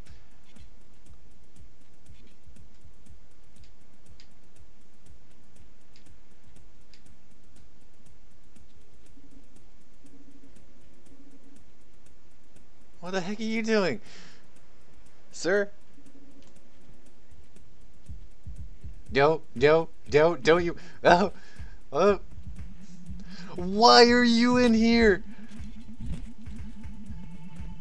What the heck are you doing? Sir? Don't you... Oh. Oh. Why are you in here?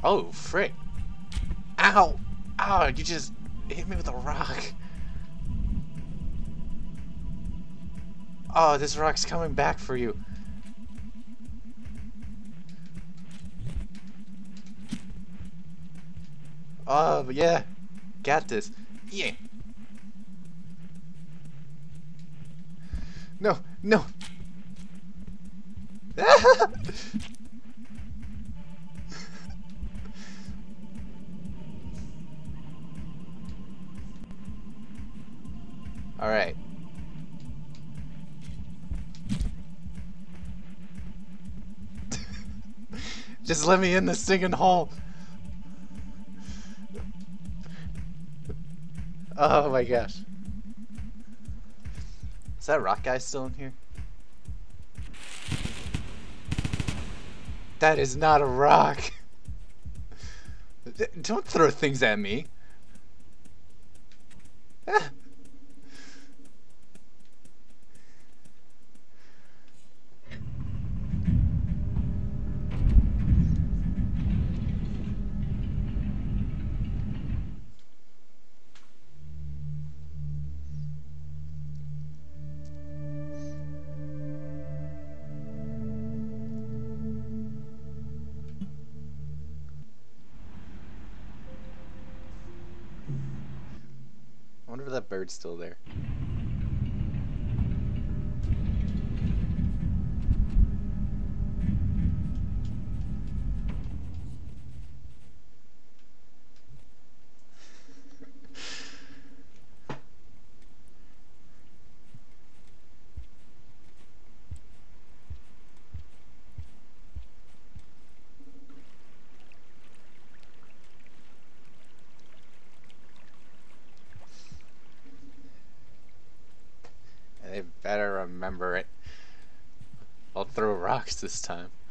Oh, frick. Ow! Ow, you just hit me with a rock. Oh, this rock's coming back for you. Oh, yeah. Got this. Yeah. No, no. Alright. Just let me in the stinking hole. Oh my gosh. Is that rock guy still in here? That is not a rock. Don't throw things at me. I wonder if that bird's still there. They better remember it. I'll throw rocks this time.